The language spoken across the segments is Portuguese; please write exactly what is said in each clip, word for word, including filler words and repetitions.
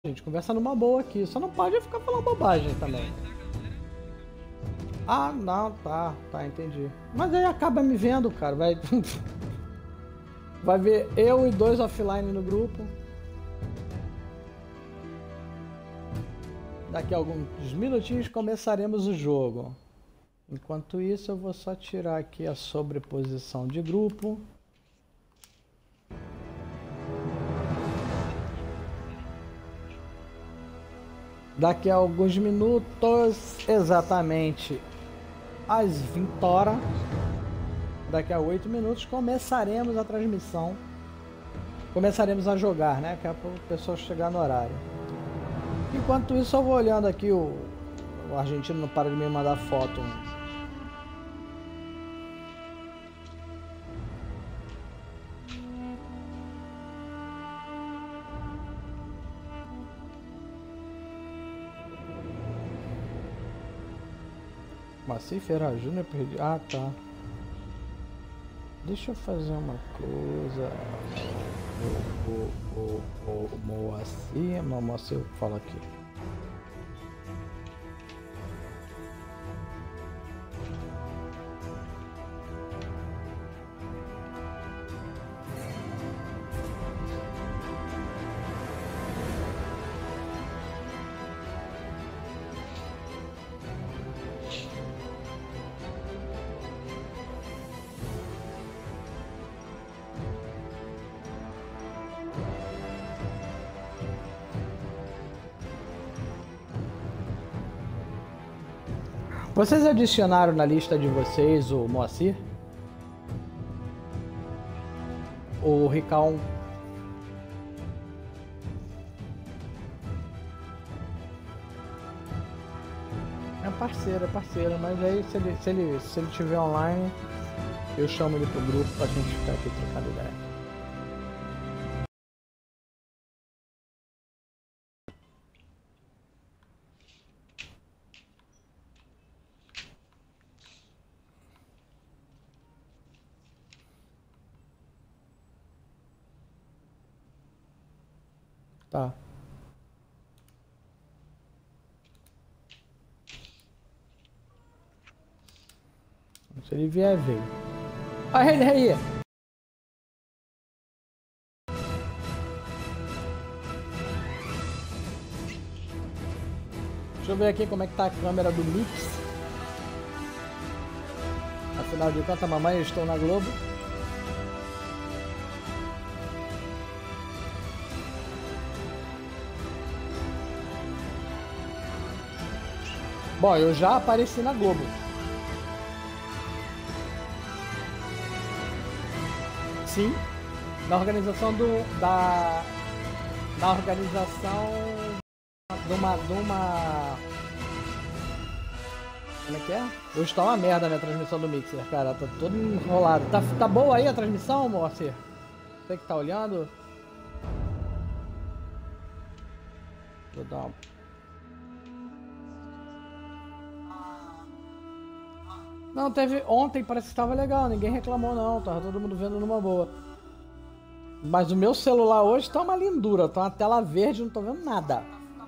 Gente, conversa numa boa aqui, só não pode ficar falando bobagem também. Ah, não, tá, tá, entendi. Mas aí acaba me vendo, cara, vai... vai ver eu e dois offline no grupo. Daqui a alguns minutinhos começaremos o jogo. Enquanto isso, eu vou só tirar aqui a sobreposição de grupo. Daqui a alguns minutos, exatamente às vinte horas, daqui a oito minutos, começaremos a transmissão. Começaremos a jogar, né? Daqui a pouco o pessoal chegar no horário. Enquanto isso, eu vou olhando aqui, o, o argentino não para de me mandar foto. Moacir Ferreira Júnior, perdi. Ah, tá. Deixa eu fazer uma coisa. O, o, o, o, o Moacir, não, Moacir eu falo aqui. Vocês adicionaram na lista de vocês o Moacir? O Ricão? É parceiro, é parceiro, mas aí se ele, se ele, se ele tiver online, eu chamo ele pro grupo pra gente ficar aqui trocando ideia. Tá. Se ele vier, veio. Ah, ele aí! Deixa eu ver aqui como é que tá a câmera do Mix. Afinal de contas, mamãe, eu estou na Globo. Bom, eu já apareci na Globo. Sim, na organização do da na organização de uma de uma como é que é? Hoje está uma merda a minha transmissão do Mixer, cara, tá todo enrolado. Tá tá boa aí a transmissão, Moacir? Você que tá olhando? Vou dar uma... Não, teve ontem, parece que estava legal, ninguém reclamou não, tava todo mundo vendo numa boa. Mas o meu celular hoje tá uma lindura, tá uma tela verde, não tô vendo nada.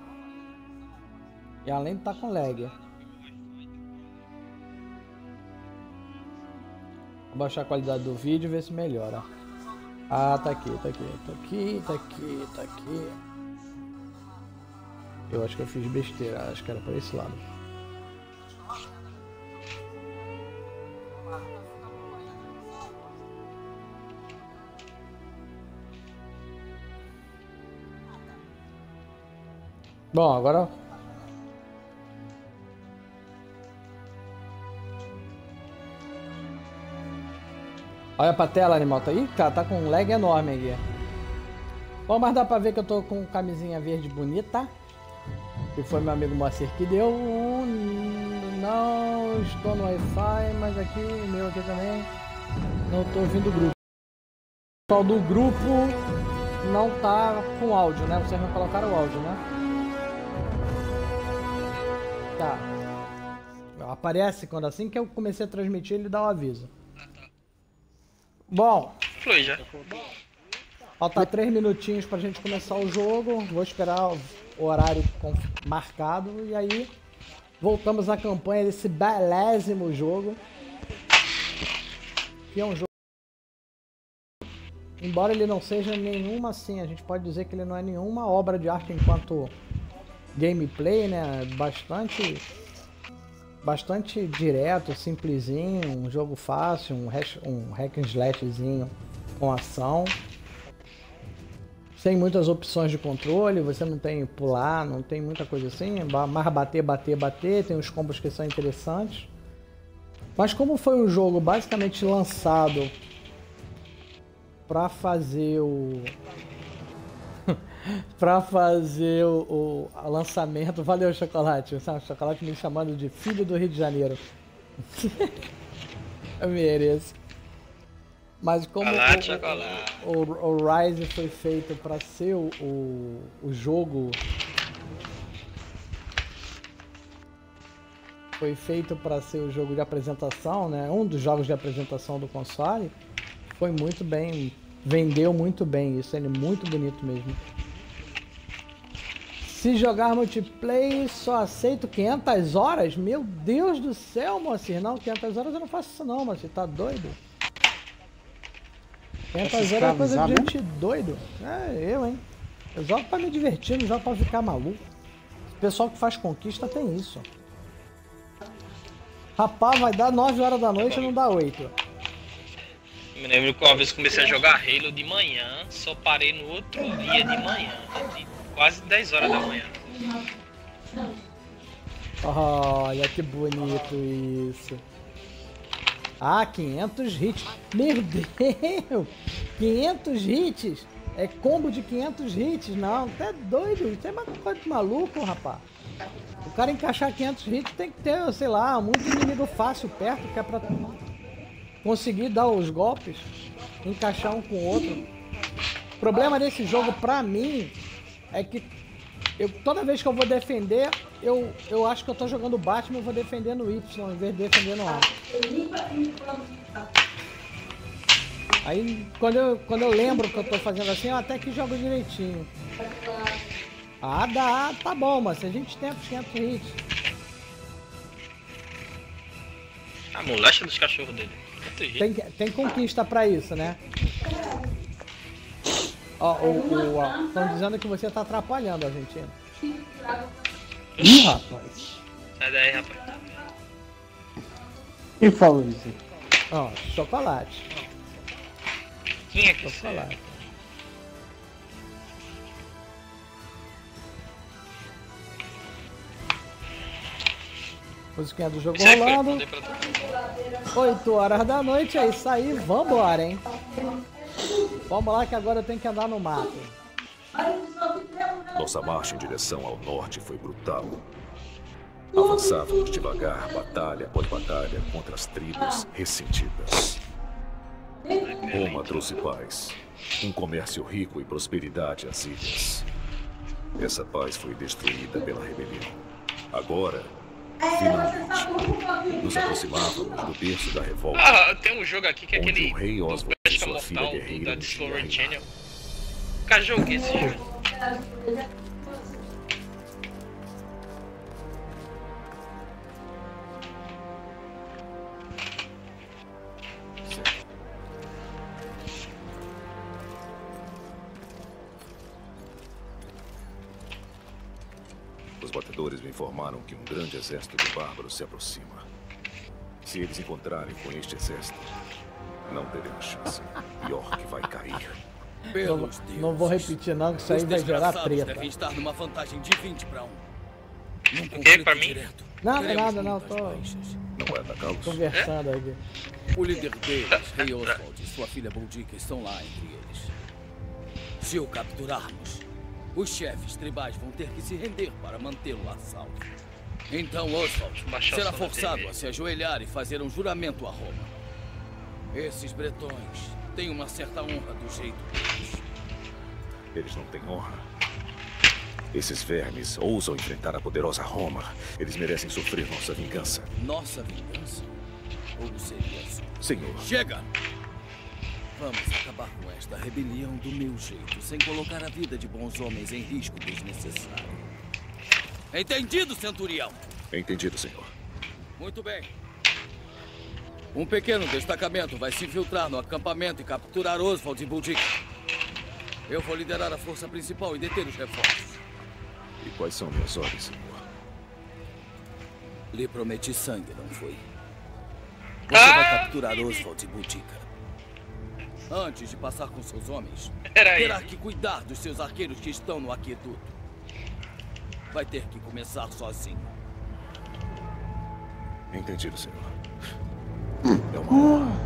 E além de estar com lag. Vou baixar a qualidade do vídeo e ver se melhora. Ah, tá aqui, tá aqui, tá aqui, tá aqui, tá aqui. Eu acho que eu fiz besteira, acho que era por esse lado. Bom, agora... Olha pra tela, animal. Tá aí, cara, tá com um lag enorme aqui. Bom, mas dá pra ver que eu tô com camisinha verde bonita. Que foi meu amigo Moacir que deu. Não estou no Wi-Fi, mas aqui, meu aqui também. Não tô ouvindo o grupo. O pessoal do grupo não tá com áudio, né? Vocês não colocaram o áudio, né? Tá. Aparece quando assim que eu comecei a transmitir, ele dá o aviso. Bom. Flui já. Falta três minutinhos pra gente começar o jogo. Vou esperar horário marcado e aí voltamos à campanha desse belésimo jogo. Que é um jogo, embora ele não seja nenhuma assim, a gente pode dizer que ele não é nenhuma obra de arte enquanto gameplay, né? Bastante, bastante direto, simplesinho, um jogo fácil, um, hash, um hack and slashzinho com ação. Sem muitas opções de controle, você não tem pular, não tem muita coisa assim, mais bater, bater, bater, tem uns combos que são interessantes. Mas como foi um jogo basicamente lançado para fazer o para fazer o, o lançamento, valeu Chocolate, sabe? Chocolate me chamando de filho do Rio de Janeiro. Eu mereço. Mas como chocolate, o, chocolate. O, o, o Rise foi feito para ser o, o, o jogo, foi feito para ser o jogo de apresentação, né? Um dos jogos de apresentação do console, foi muito bem, vendeu muito bem isso, ele é muito bonito mesmo. Se jogar multiplayer, só aceito quinhentas horas? Meu Deus do céu, Moacir, não, quinhentas horas eu não faço isso não, Moacir, tá doido? quinhentas horas é coisa de gente doido. É, eu, hein? Eu jogo pra me divertir, não jogo pra ficar maluco. O pessoal que faz conquista tem isso. Rapaz, vai dar nove horas da noite e não dá oito. Me lembro que uma vez comecei a jogar Halo de manhã, só parei no outro dia de manhã, de quase dez horas da manhã. Olha que bonito isso. Ah, quinhentos hits. Meu Deus! quinhentos hits? É combo de quinhentos hits? Não, tá doido. Isso é uma coisa de maluco, rapaz. O cara encaixar quinhentos hits tem que ter, sei lá, muito inimigo fácil perto, que é pra conseguir dar os golpes, encaixar um com o outro. O problema desse jogo, pra mim, é que eu, toda vez que eu vou defender, eu, eu acho que eu tô jogando Batman e vou defender no Y, em vez de defender no A. Aí, quando eu, quando eu lembro que eu tô fazendo assim, eu até que jogo direitinho. Ah, dá, tá bom, mas se a gente tem os quinhentos hits. A moléstia dos cachorros dele. Tem, tem conquista pra isso, né? Ó, o, estão dizendo que você tá atrapalhando a Argentina. Ih, rapaz. Sai daí, rapaz. Quem falou isso? Ó, chocolate. Quem é que Chocolate. Musiquinha do jogo rolando. oito horas da noite, é isso aí. Vambora, hein? Vamos lá que agora eu tenho que andar no mato. Nossa marcha em direção ao norte foi brutal. Avançávamos devagar, batalha após batalha, contra as tribos ressentidas. Roma trouxe paz, um comércio rico e prosperidade às ilhas. Essa paz foi destruída pela rebelião. Agora, finalmente, nos aproximávamos do berço da revolta. Ah, tem um jogo aqui que é onde aquele o rei do Oswald e Pesca sua filha Mortal guerreira da um dia Discovery reinaram. Channel. Nunca joguei esse jogo. Os batedores me informaram que um grande exército de bárbaros se aproxima. Se eles encontrarem com este exército, não teremos chance. York vai cair. Não, não vou repetir não, que isso aí vai gerar treta. Devem estar numa vantagem de vinte para um. Num Ok, pra mim? direto, Nada, teremos nada, não, muitas tô baixas. Não vai atacá-los? conversando aqui. O líder deles, Rei Oswald e sua filha Boudica estão lá entre eles. Se o capturarmos, os chefes tribais vão ter que se render para mantê-lo a salvo. Então Oswald Baixar o será som da forçado T V. a se ajoelhar e fazer um juramento a Roma. Esses bretões têm uma certa honra do jeito deles. Eles não têm honra. Esses vermes ousam enfrentar a poderosa Roma. Eles merecem sofrer nossa vingança. Nossa vingança? Ou seria assim? Senhor, Chega! Vamos acabar com esta rebelião do meu jeito, sem colocar a vida de bons homens em risco desnecessário. Entendido, centurião? Entendido, senhor. Muito bem. Um pequeno destacamento vai se infiltrar no acampamento e capturar Oswald e Boudica. Eu vou liderar a força principal e deter os reforços. E quais são minhas ordens, senhor? Lhe prometi sangue, não foi? Você ah, vai capturar Oswald e Boudica. Antes de passar com seus homens, terá que cuidar dos seus arqueiros que estão no aqueduto. Vai ter que começar sozinho. Entendido, senhor. É uma honra.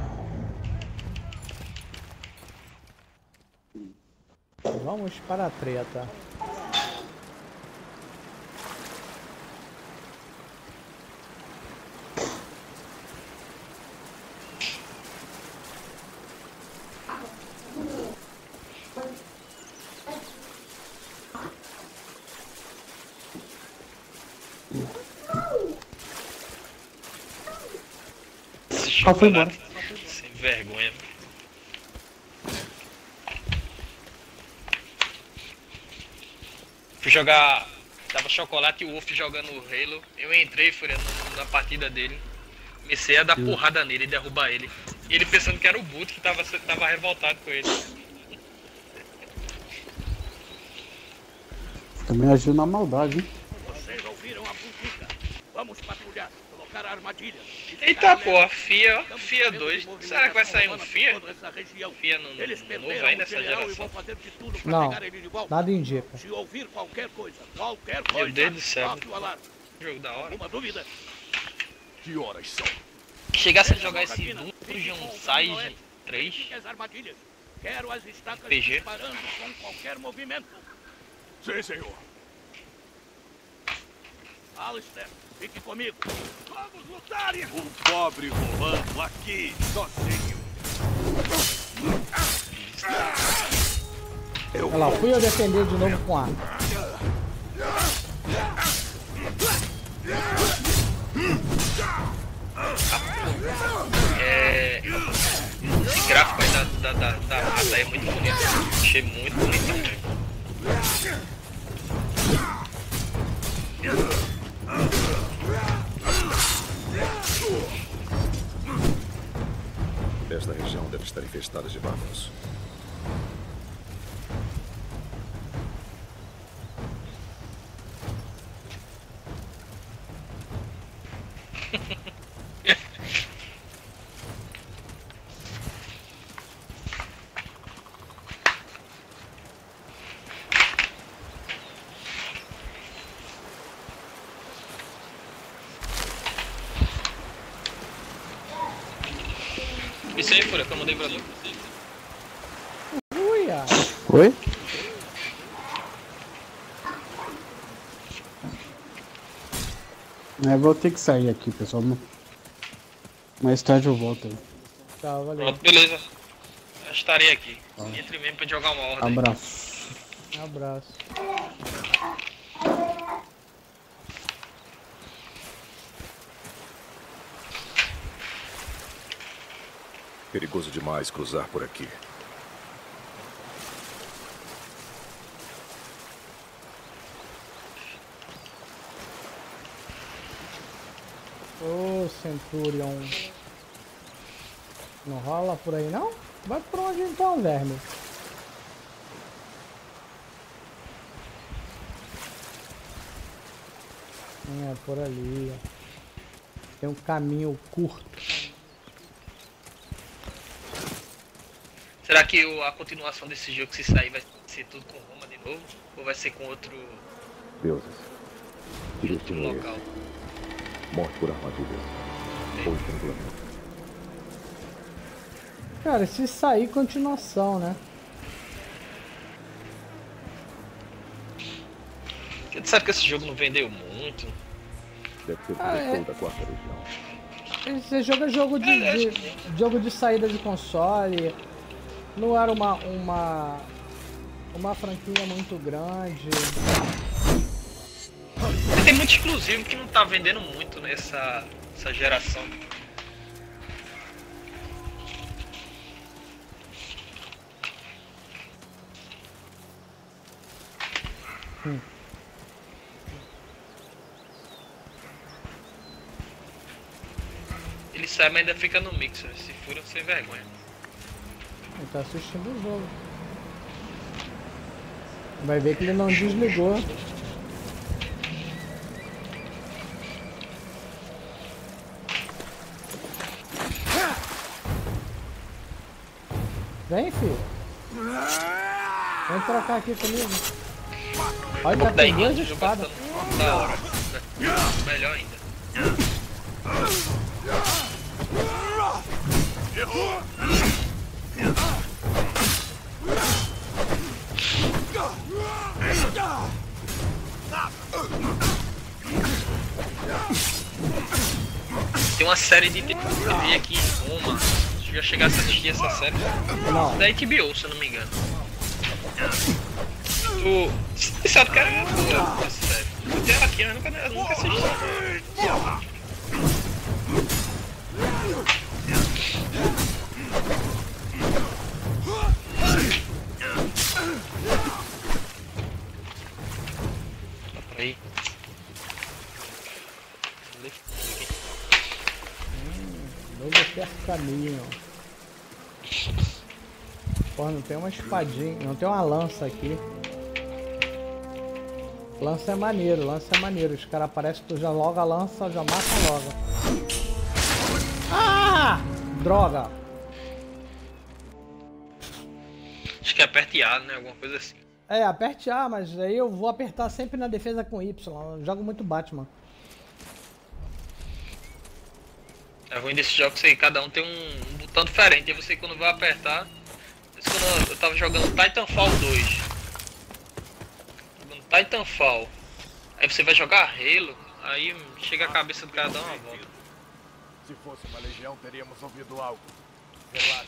Vamos para a treta. Ah, foi embora. Sem vergonha. Fui jogar. Tava Chocolate e o Wolf jogando o Halo. Eu entrei, fui na partida dele. Comecei a dar porrada nele e derrubar ele. E ele pensando que era o Boot que tava, tava revoltado com ele. Também agiu na maldade, hein? Vocês ouviram a Boudica? Vamos patrulhar, colocar a armadilha. Eita porra, Fia, Fia dois. Será que vai sair um Fia? Fia não, não vai nessa geração. Não, nada indica. Se ouvir qualquer coisa, qualquer Meu coisa, Deus do céu. Jogo da hora. Uma dúvida. Que horas são? Chegasse a jogar esse Dungeon Siege três. Quero as estacas P G. disparando com qualquer movimento. Sim, senhor. Alistair, fique comigo. Vamos lutar! Um pobre rolando aqui, sozinho. Olha lá, fui eu defender de novo com A. É... Esse gráfico aí da, da, da, da raça aí é muito bonito. Achei muito bonito. Esta região deve estar infestada de bárbaros. Isso aí, Fura, que eu mandei pra tu. Uia. Oi? É, vou ter que sair aqui, pessoal. Mais tarde eu volto aí. Tá, valeu. Pronto, beleza. Eu estarei aqui. Ah. Entre mesmo pra jogar uma ordem. Abraço. Abraço. Perigoso demais cruzar por aqui. Ô, oh, Centurion. Não rola por aí, não? Vai por onde então, verme? É, por ali, ó. Tem um caminho curto. Será que o, a continuação desse jogo, se sair, vai ser tudo com Roma de novo? Ou vai ser com outro... Deuses. outro local? Morte por armadilha. Ou estrangulamento. Cara, se sair, continuação, né? Você sabe que esse jogo não vendeu muito? Deve ser ah, é... da quarta região. Esse jogo é jogo de, de, jogo de saída de console. Não era uma, uma, uma franquia muito grande. Tem muito exclusivo que não tá vendendo muito nessa essa geração. Hum. Ele sai, mas ainda fica no mixer. Se fura, sem vergonha. Ele tá assistindo o jogo. Vai ver que ele não desligou. Vem, filho. Vem trocar aqui comigo. Olha, já tem duas espadas. Da hora. Melhor ainda. Tem uma série de T V aqui em Roma. Se já chegasse a assistir essa série. Não. Da H B O, se eu não me engano. Tu. Você sabe que era boa essa série. Eu tenho ela aqui, mas nunca, eu nunca assisti. Aí. Hum, novo percaminho. Pô, não tem uma espadinha, não tem uma lança aqui. Lança é maneiro, lança é maneiro. Os caras aparecem, tu já logo a lança, já mata logo. Ah! Droga! Acho que aperte A, né? Alguma coisa assim. É, aperte A, mas aí eu vou apertar sempre na defesa com Y. Eu jogo muito Batman. É ruim desse jogo que cada um tem um, um botão diferente. E você quando vai apertar. Isso quando eu tava jogando Titanfall dois. Jogando Titanfall. Aí você vai jogar Halo. Aí chega a cabeça do cara dar uma volta. Se fosse uma legião, teríamos ouvido algo. Relaxa.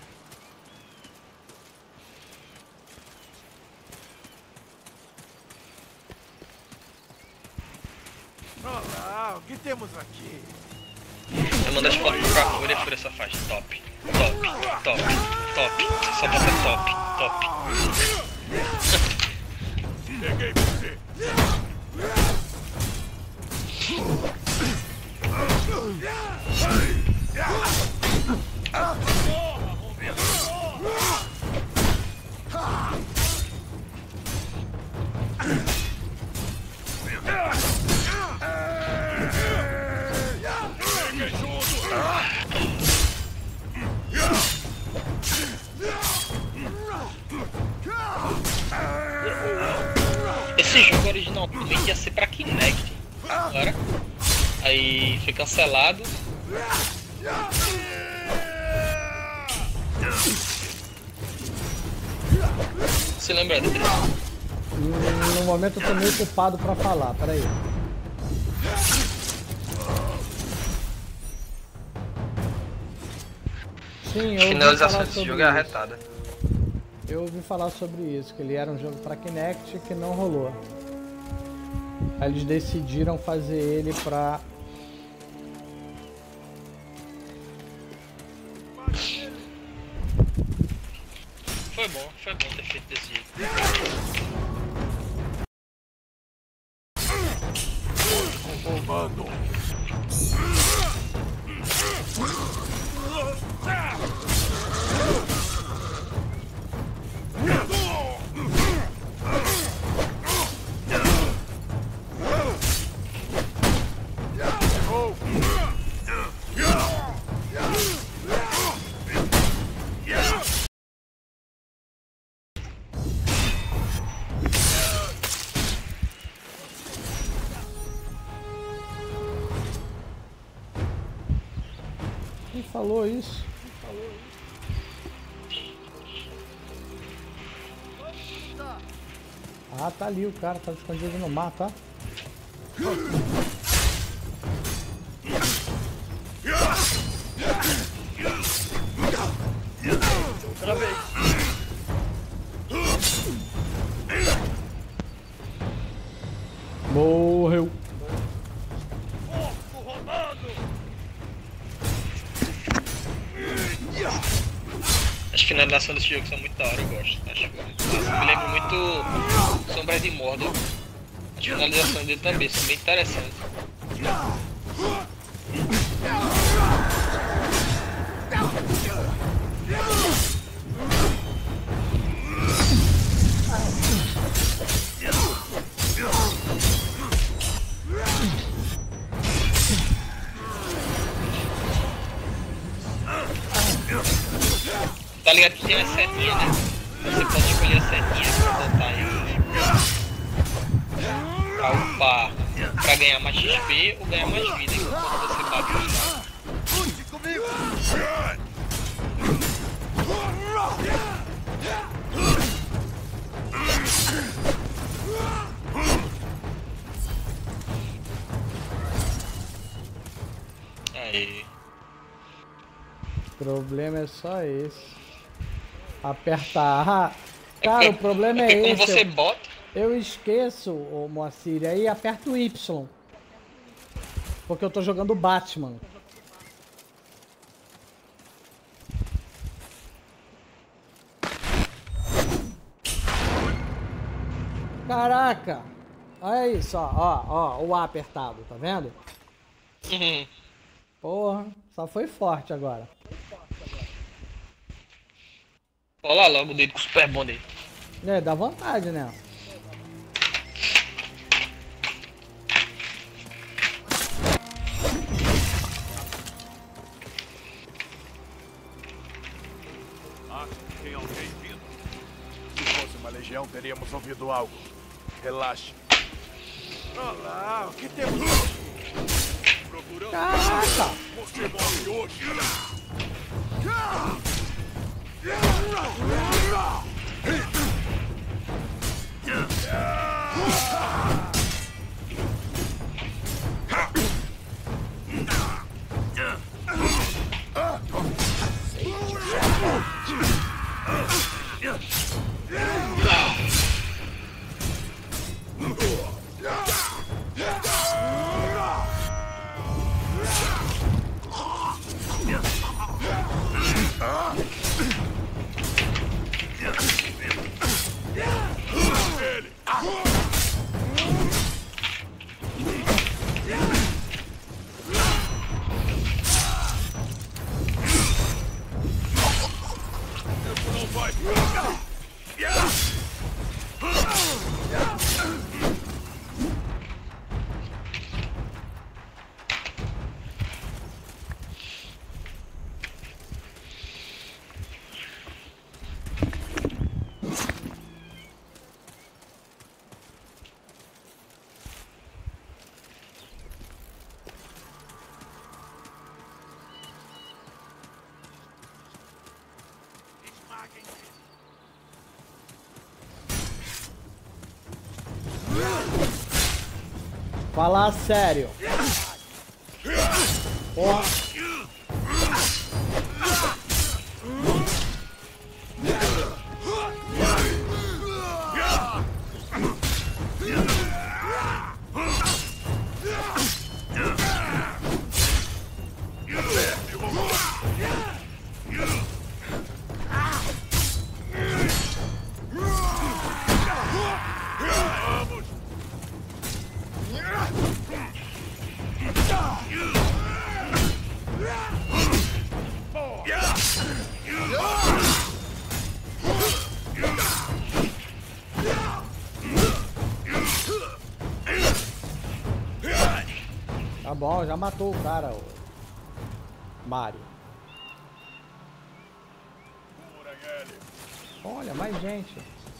Olá, o que temos aqui? Eu mando as fotos pra Fúria, a Fúria só faz top, top, top, top. Só bota top, top. Peguei você. Esse jogo originalmente ia ser pra Kinect. Agora. Aí foi cancelado. Você lembra dele? No momento eu tô meio ocupado pra falar, peraí. Sim, eu Finalização desse jogo é arretada. Eu ouvi falar sobre isso, que ele era um jogo pra Kinect que não rolou. Aí eles decidiram fazer ele pra... Foi bom, foi bom ter feito desse jeito. Comando. Quem falou isso? Ah, tá ali o cara, tá escondido no mar, tá? Outra vez. Morreu. As finalizações desse jogo são muito da hora, eu gosto. Acho que me lembro muito Sombras de Mordor. As finalizações dele também são bem interessantes. ligado que tem uma setinha, né? Você pode escolher a setinha pra botar aí. Pra upar, pra ganhar mais X P ou ganhar mais vida quando você bate no chão. Lute comigo! Aí. O problema é só esse. Apertar. Cara, É o problema é, porque esse. Quando você eu, bota. eu esqueço, ô Moacir, aí aperto o Y. Porque eu tô jogando Batman. Caraca! Olha isso, ó, ó, ó, o A apertado, tá vendo? Uhum. Porra, só foi forte agora. Olha lá logo o dedo com o super bom dele. É, dá vontade, né? Acho que tem alguém vindo. Se fosse uma legião, teríamos ouvido algo. Relaxe. Olha lá, o que temos aqui? Procurando. Caraca! Você morre hoje. Falar sério. Porra. Tá bom, já matou o cara, o Mario. Olha, mais gente.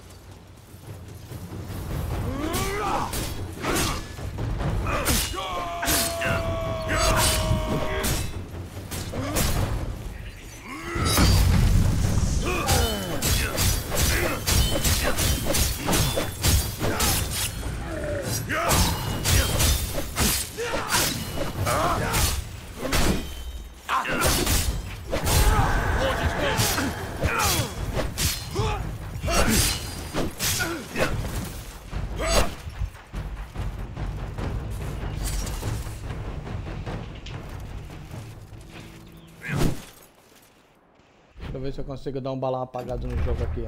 Deixa eu ver se eu consigo dar um balão apagado no jogo aqui.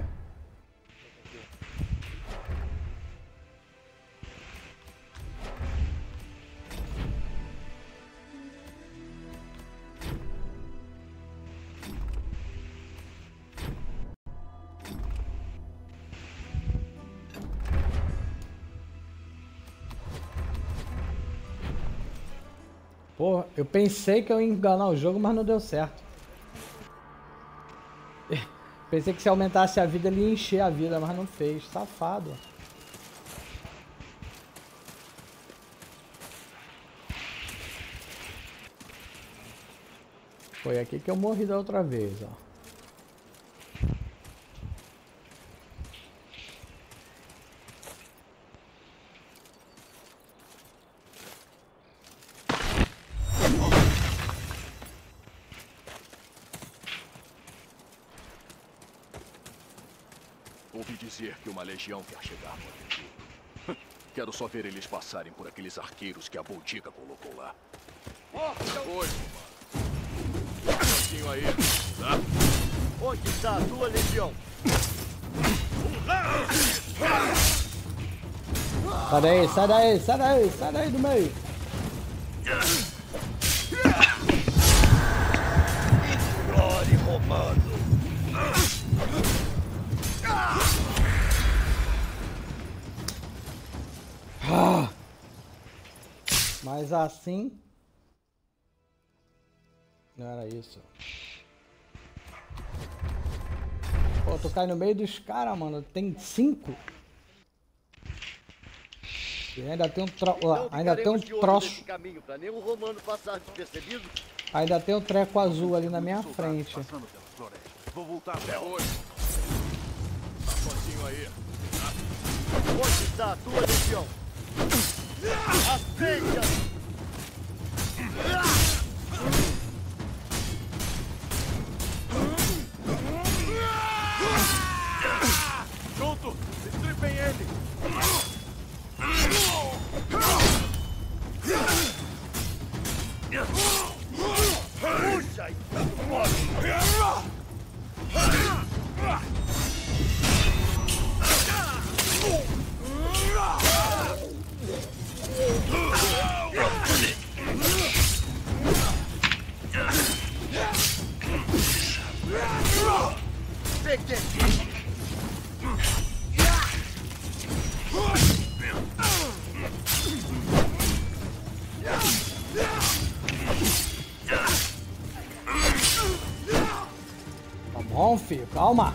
Porra, eu pensei que eu ia enganar o jogo, mas não deu certo. Pensei que se aumentasse a vida ele ia encher a vida, mas não fez. Safado. Foi aqui que eu morri da outra vez, ó. Ouvi dizer que uma legião quer chegar no Aventura. Quero só ver eles passarem por aqueles arqueiros que a Boldica colocou lá. Oi, mano. Pouquinho aí, tá? Onde está a tua legião? Sai daí, sai daí, sai daí, sai daí do meio. Glória romano. Ah. Mas assim... Não era isso. Pô, tu cai no meio dos caras, mano. Tem cinco. E ainda tem um tro... Então, ainda tem um ficaremos de olho troço. nesse caminho para nenhum romano passar despercebido. Ainda tem um treco azul ali na minha frente. Passando pela floresta. Vou voltar até hoje. Tá sozinho aí. Onde está a tua legião? Aceita! Junto! Estripem ele! Puxa! Peguei! Tá bom, filho, calma.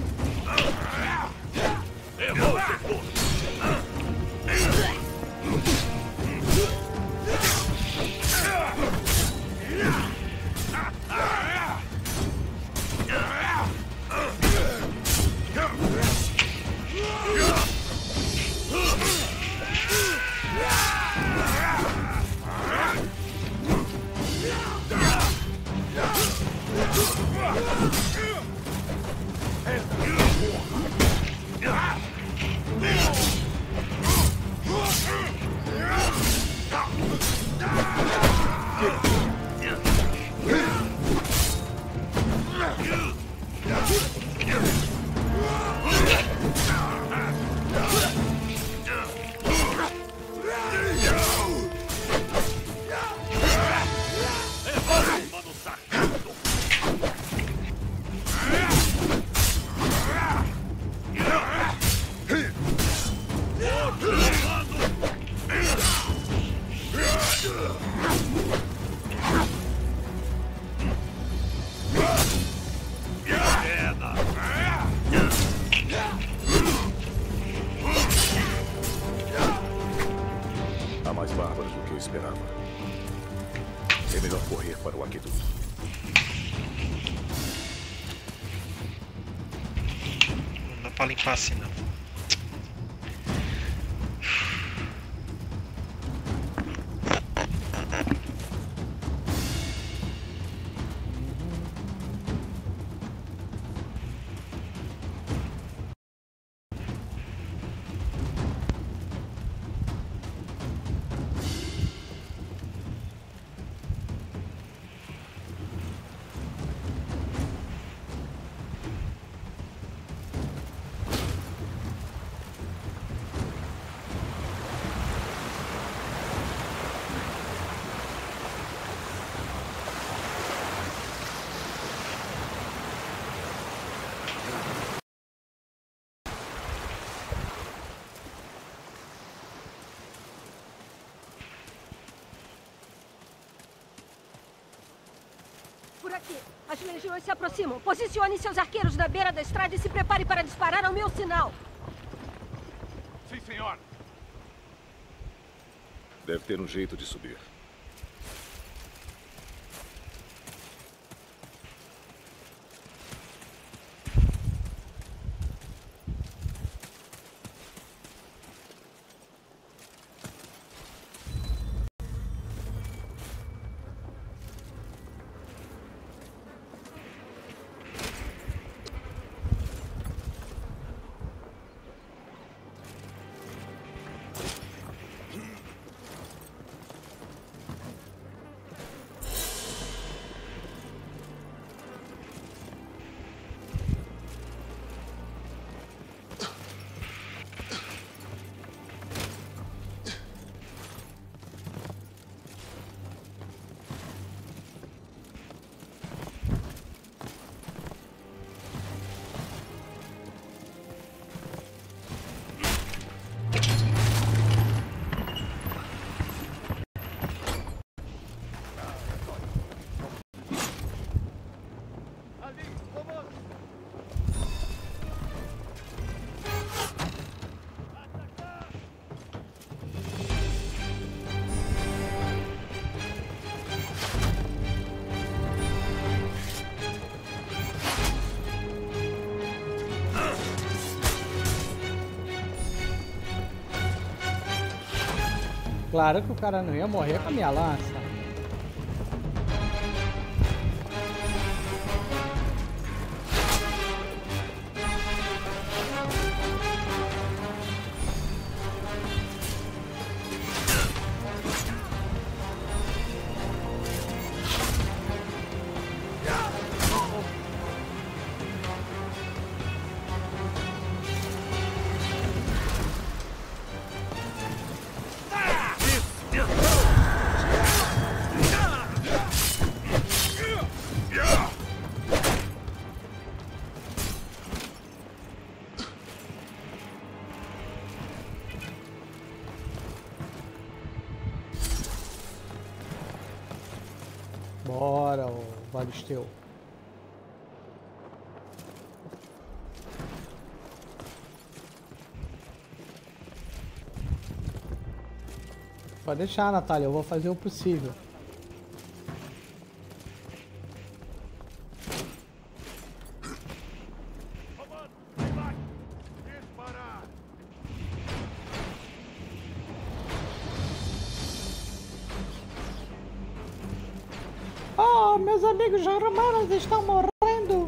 Há mais bárbaros do que eu esperava. É melhor correr para o aqueduto. Não dá pra limpar assim não. Ataque! As legiões se aproximam. Posicione seus arqueiros na beira da estrada e se prepare para disparar ao meu sinal. Sim, senhor. Deve ter um jeito de subir. Claro que o cara não ia morrer com a minha lança. Bora, ô Valisteu. Pode deixar, Natália, eu vou fazer o possível. Oh, meus amigos romanos estão morrendo.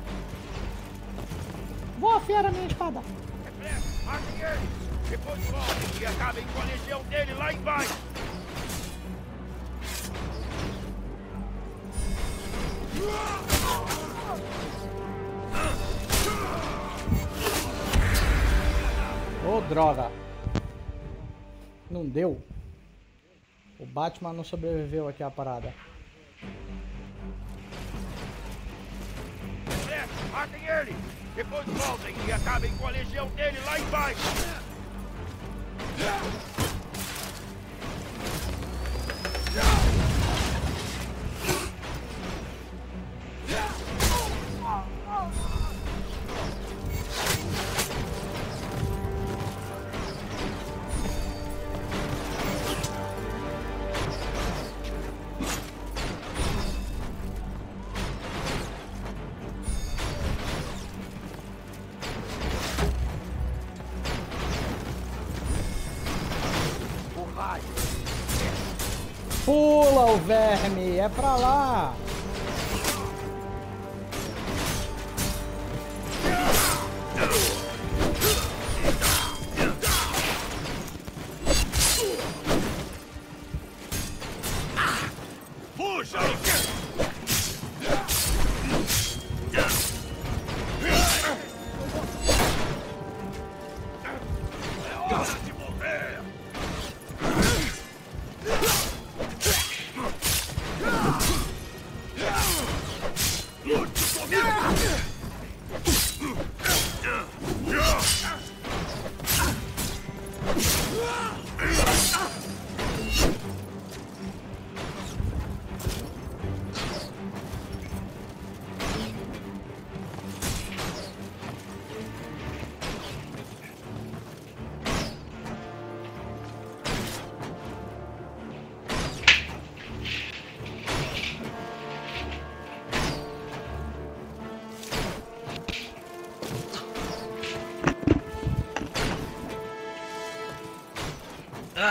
Vou afiar a minha espada. Matem eles! Depois voltem e acabem com a legião dele lá embaixo! Ô, droga. Não deu. O Batman não sobreviveu aqui à parada. Matem ele! Depois voltem e acabem com a legião dele lá embaixo! Pula, o verme! É pra lá! Puxa! É hora de morrer! Lute comigo!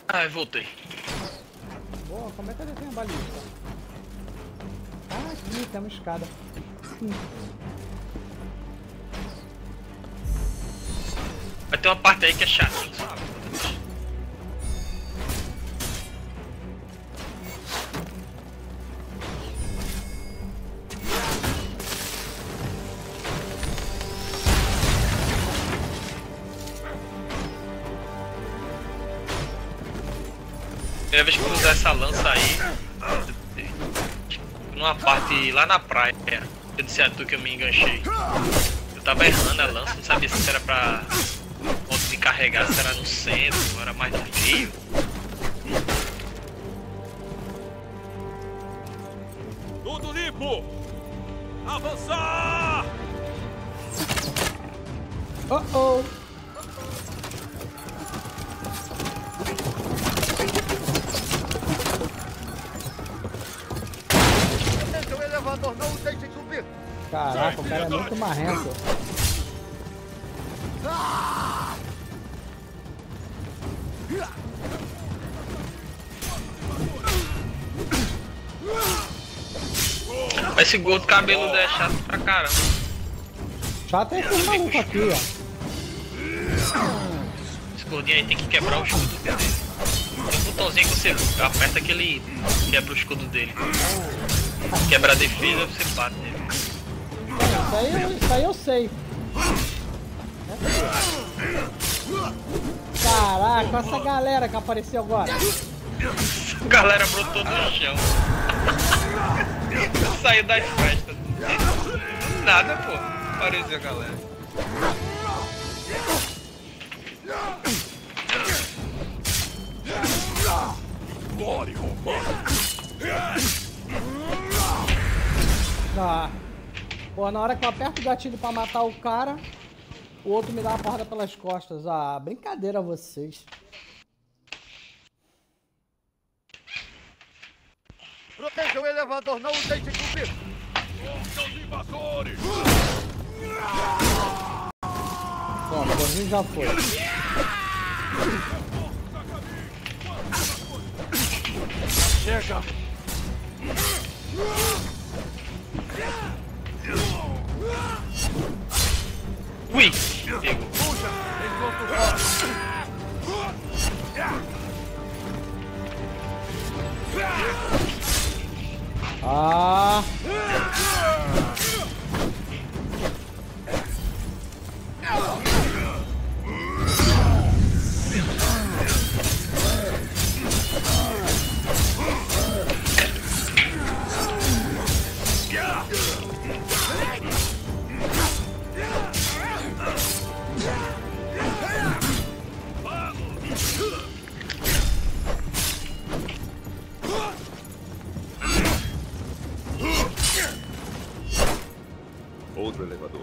Ah, eu voltei. Boa, como é que eu tenho a balista? Ah, aqui, tem uma escada. Hum. Vai ter uma parte aí que é chata, sabe? Primeira vez que eu usar essa lança aí, numa parte lá na praia, eu disse a tu que eu me enganchei. Eu tava errando a lança, não sabia se era pra ponto de carregar, se era no centro, ou era mais no meio. Tudo limpo! Avançar! Oh oh! Seu elevador, não o deixe subir. Caraca, o cara é muito marrento. Esse gordo cabeludo é chato pra caramba. Chato é esse maluco aqui, ó. Esse gordinho aí tem que quebrar o escudo dele. Tem um botãozinho que você aperta que ele quebra o escudo dele. Quebra a defesa, você bate nele. Isso aí, eu- isso aí eu sei. Caraca, essa galera que apareceu agora. A galera brotou no chão. Saiu das festas. Nada, pô. Apareceu a galera. Glória, romano! Tá. Pô, na hora que eu aperto o gatilho pra matar o cara, o outro me dá uma porrada pelas costas. Ah, brincadeira vocês. Proteja o elevador, não o deixe subir. Seus invasores! Pronto, o gordinho já foi. Chega! Ui! Pegou. Puxa! Enquanto rola! Ah! Outro elevador.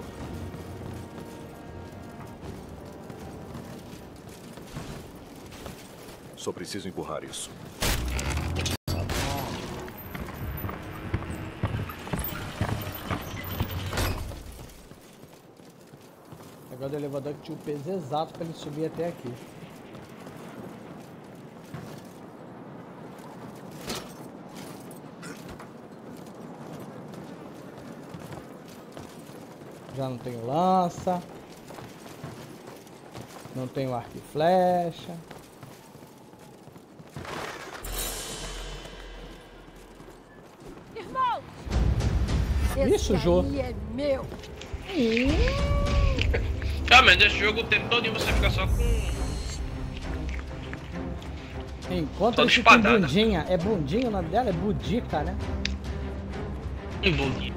Só preciso empurrar isso. Agora do elevador que tinha o peso exato pra ele subir até aqui. Já não tenho lança. Não tenho arco e flecha. Irmão! Isso, Jô. Esse aí é meu. Ah, mas nesse jogo o tempo todo você fica só com. Enquanto Só ele de fica em espadada. bundinha. É bundinha o nome dela? É budica, né? Um bolinho.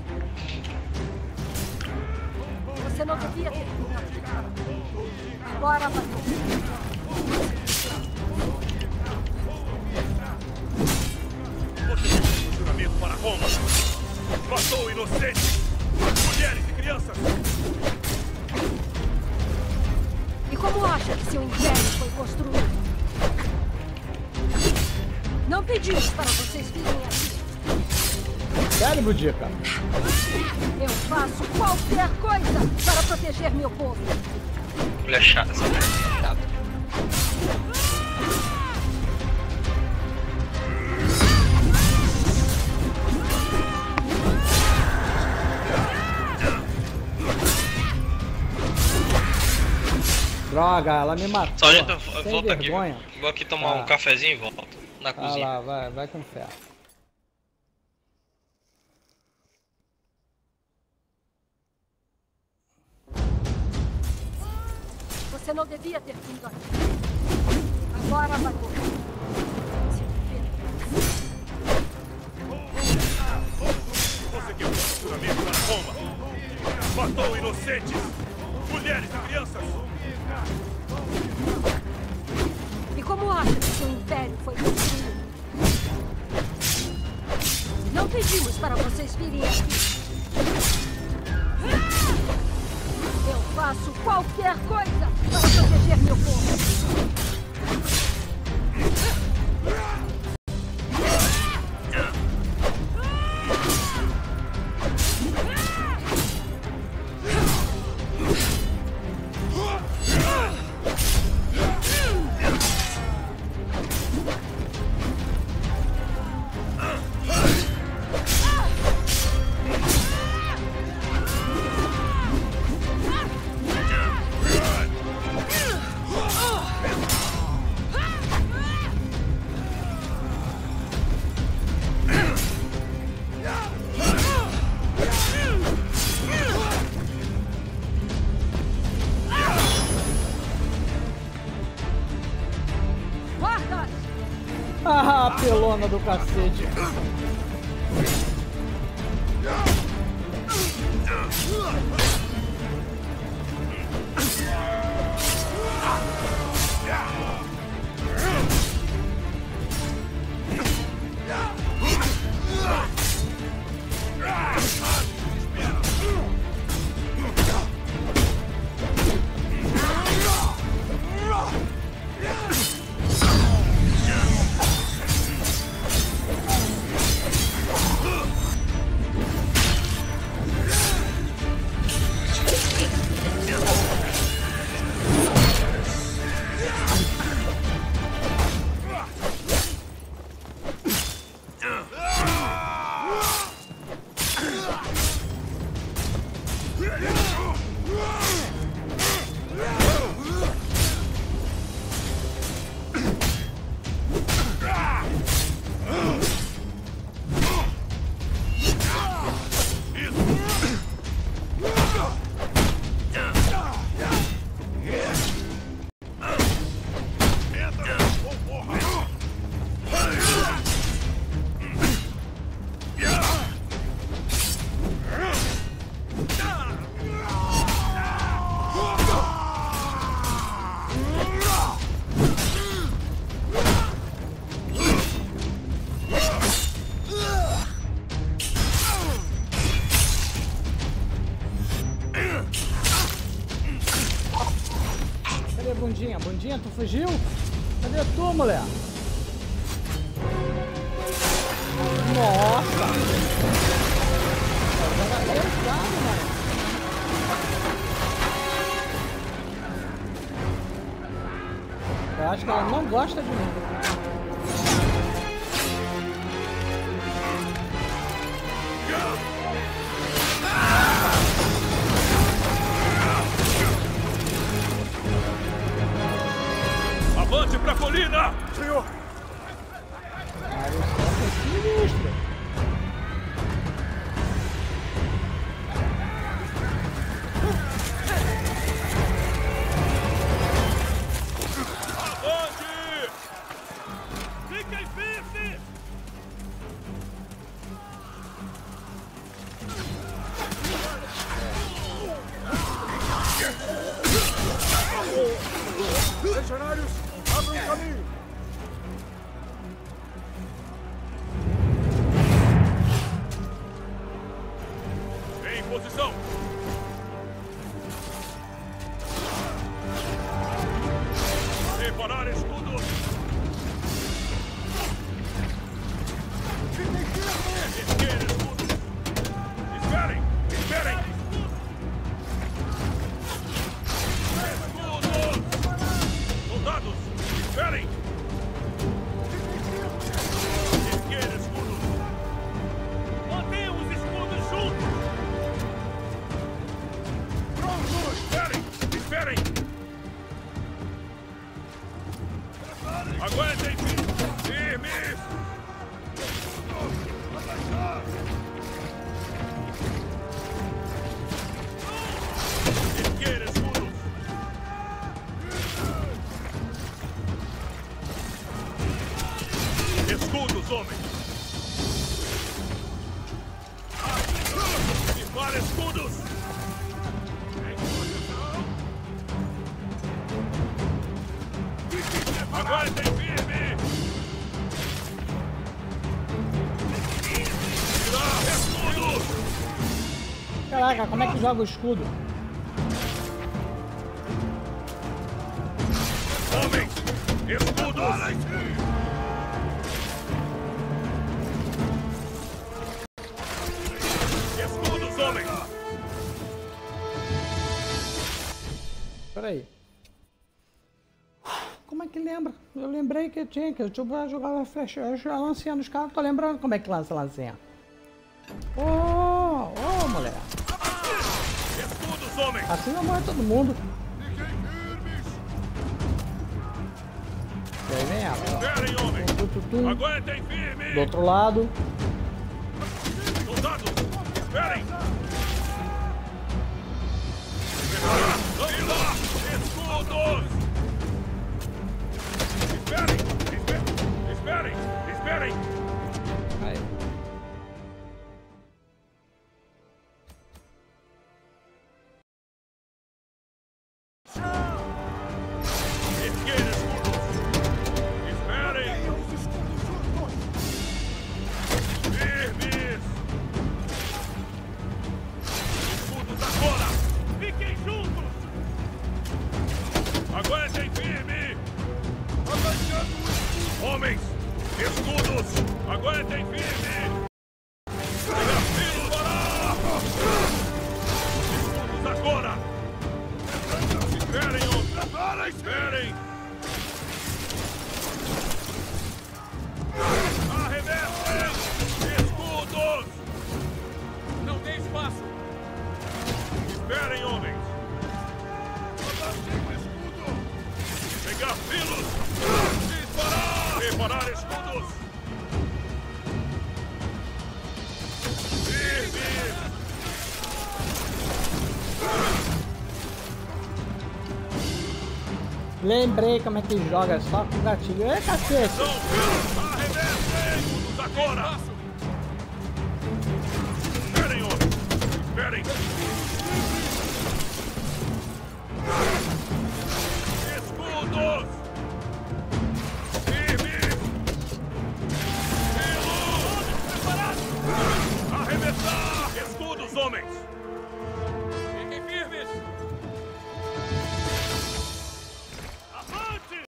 Você não devia ter ficado. Agora vai. Você fez um juramento para Roma! Matou inocentes! Mulheres e crianças! E como acha que seu império foi construído? Não pedimos para vocês virem aqui. Sério, budica? Eu faço qualquer coisa para proteger meu povo. Mulher chata, essa mulher é chata. Droga, ela me matou. Sargento, Sem volta vergonha. aqui. Vou aqui tomar Tá. um cafezinho e volto. Na Vai cozinha. lá, vai, vai com fé. Você não devia ter vindo aqui. Agora vai morrer. Você quebrou o juramento para Roma. Matou inocentes, mulheres e crianças. E como acha que seu império foi construído? Não pedimos para vocês virem aqui. Eu faço qualquer coisa para proteger meu povo. Ah, pelona do cacete. Bundinha, Bundinha, tu fugiu? Cadê tu, mulher? Nossa! Ela tá pesado, mano. Eu acho que ela não gosta de mim. Avante pra colina! Senhor! Mas o céu é sinistro. Avante! Escudos, homens! Dispara escudos! Aguardem firme! Tirar escudos! Caraca, como é que joga o escudo? Homens! Escudos! Escudos, homens! Peraí. Como é que lembra? Eu lembrei que tinha, que eu tinha jogado flecha, a lancinha nos caras. Tô lembrando como é que lança a lancinha. Ô, oh, ô, oh, mulher. Escudos, homens! Assim não morre todo mundo. E aí vem ela. Esperem, homens! Tum, tum, tum. Aguentem firme! Do outro lado. Soldados, esperem! Escudos! Esperem! Espe- Esperem! Esperem! Aí. Erguer escudos! Esperem! Firmes! Escudos agora! Fiquem juntos! Aguentem firme! Homens! Escudos! Aguentem firme! Desafio para! Escudos agora! Esperem, homens! Esperem! Arremessem! Escudos! Não tem espaço! Esperem, homens! Pegar filos! Disparar! Preparar escudos! Firme! Lembrei como é que joga, só com o gatilho. Ei, cacete! São filos! Arremessem! Escudos agora! Esperem, homens! Esperem! Escudos! Firme! Filos! Preparados! Arremessar! Escudos, homens! Fiquem firmes! Avante!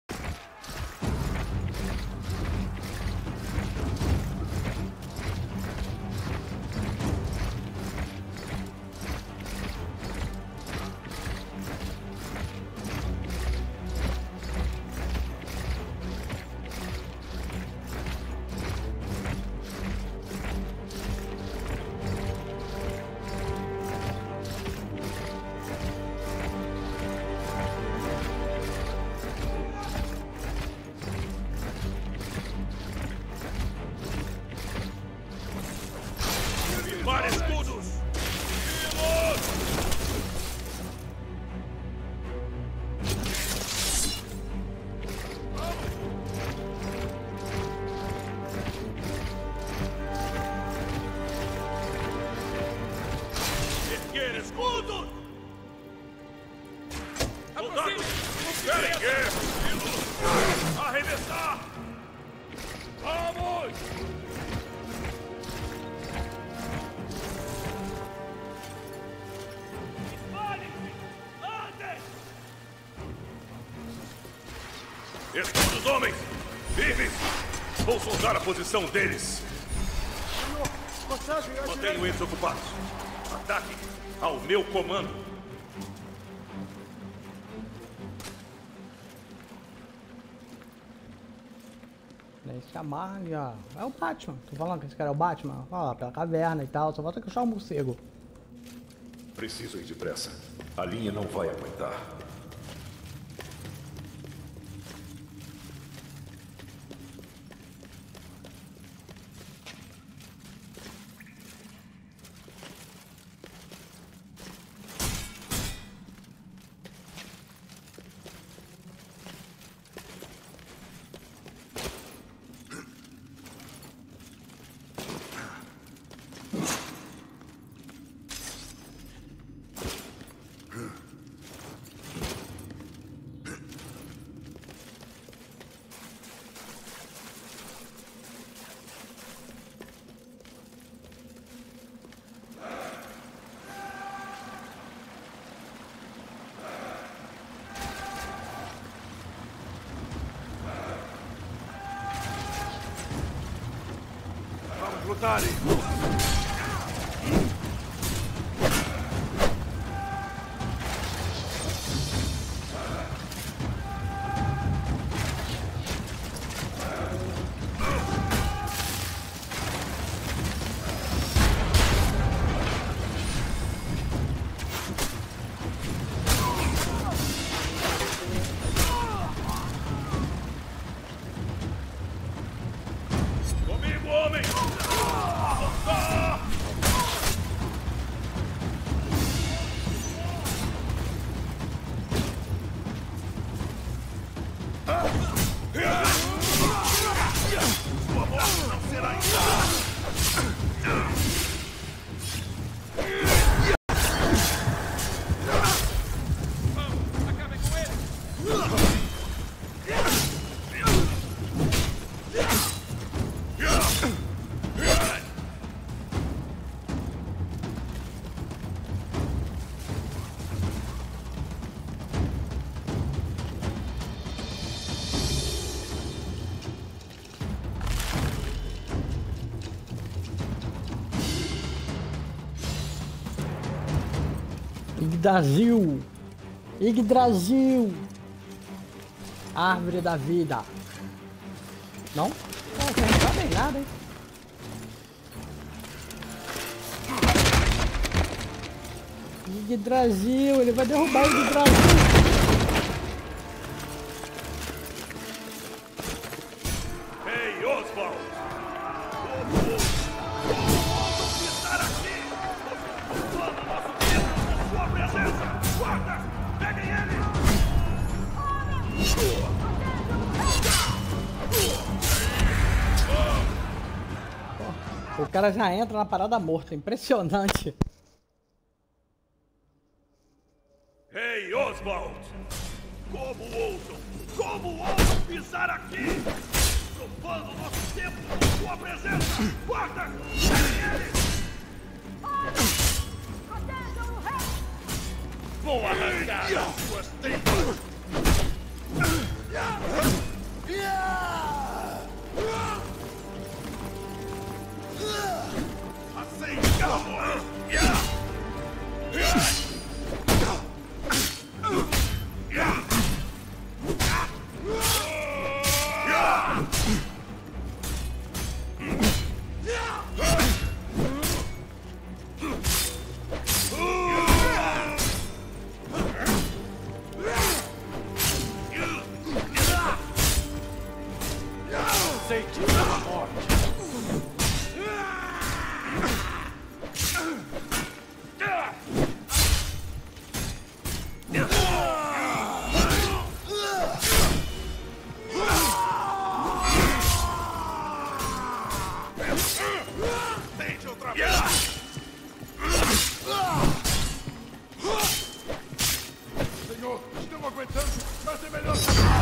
Para escudos! Filos! Erguer escudos! Soldados! Erguer! Filos! Arremessar! Vamos! Escudos, homens! Firmes! Vou sondar a posição deles. Mantenham eles ocupados. Ataque ao meu comando. Daí se amarra e ó. É o Batman. Tô falando que esse cara é o Batman. Olha lá, pela caverna e tal. Só falta que eu chamo o morcego. Preciso ir depressa. A linha não vai aguentar. lutarem! Yggdrasil! Yggdrasil! Árvore da vida. Não? Não, não sabem nada, hein? Yggdrasil, ele vai derrubar o Yggdrasil. Ei, Oswald! Estar aqui! Ocupando nosso tempo com sua presença! Guarda! Peguem ele! O cara já entra na parada morta, impressionante. Ei, Oswald! Como ousam? Como ousam pisar aqui? Roubando nosso tempo com sua presença! Guarda! Peguem ele! Protejam o rei! Vou arrancar as suas tripas! Aceita a morte! Senhor, estamos aguentando, mas é melhor.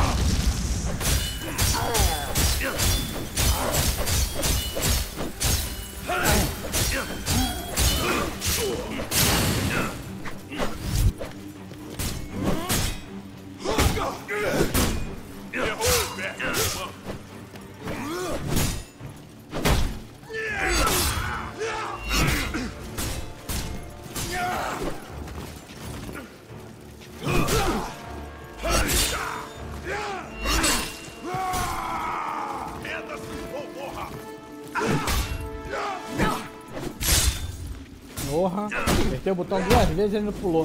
Porra, apertei o botão duas vezes e ele não pulou.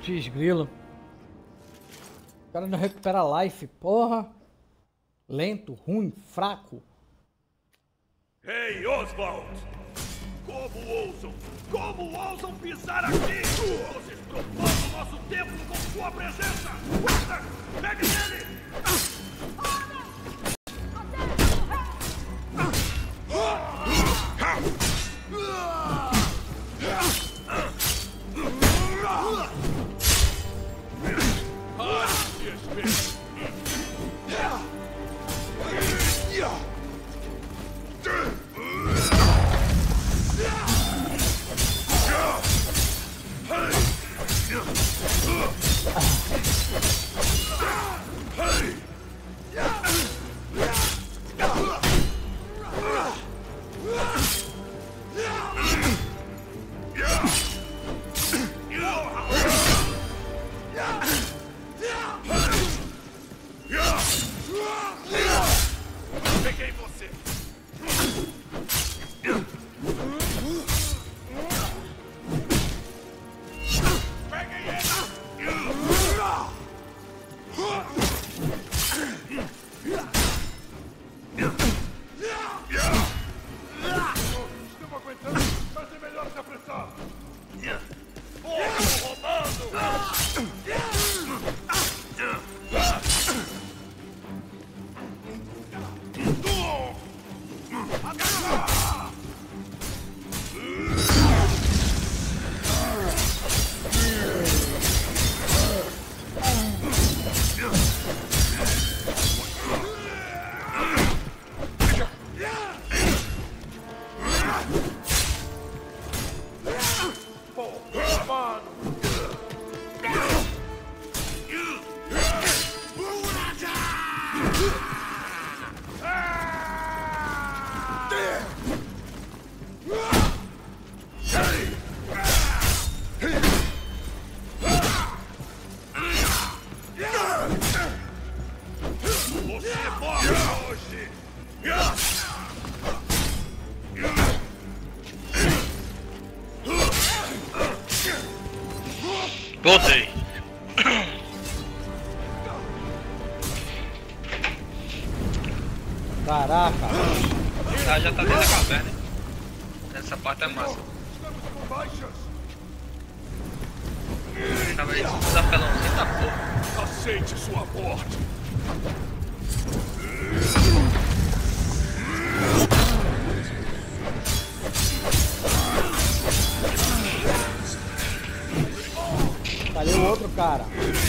Putz, grilo. O cara não recupera life, porra. Lento, ruim, fraco. Ei, Oswald! Como ousam? Como ousam pisar aqui? Vocês profanam o nosso templo com sua presença! Guarda! Pegue nele! Peguei você! Peguei ele! Estamos aguentando, mas é melhor se apressar! Fogo rolando! Voltei. Caraca. Ah, já tá dentro da caverna. Essa parte é massa. Tava aí, esses apelãozinhos da porra. Aceite sua morte. Tá ali o outro cara.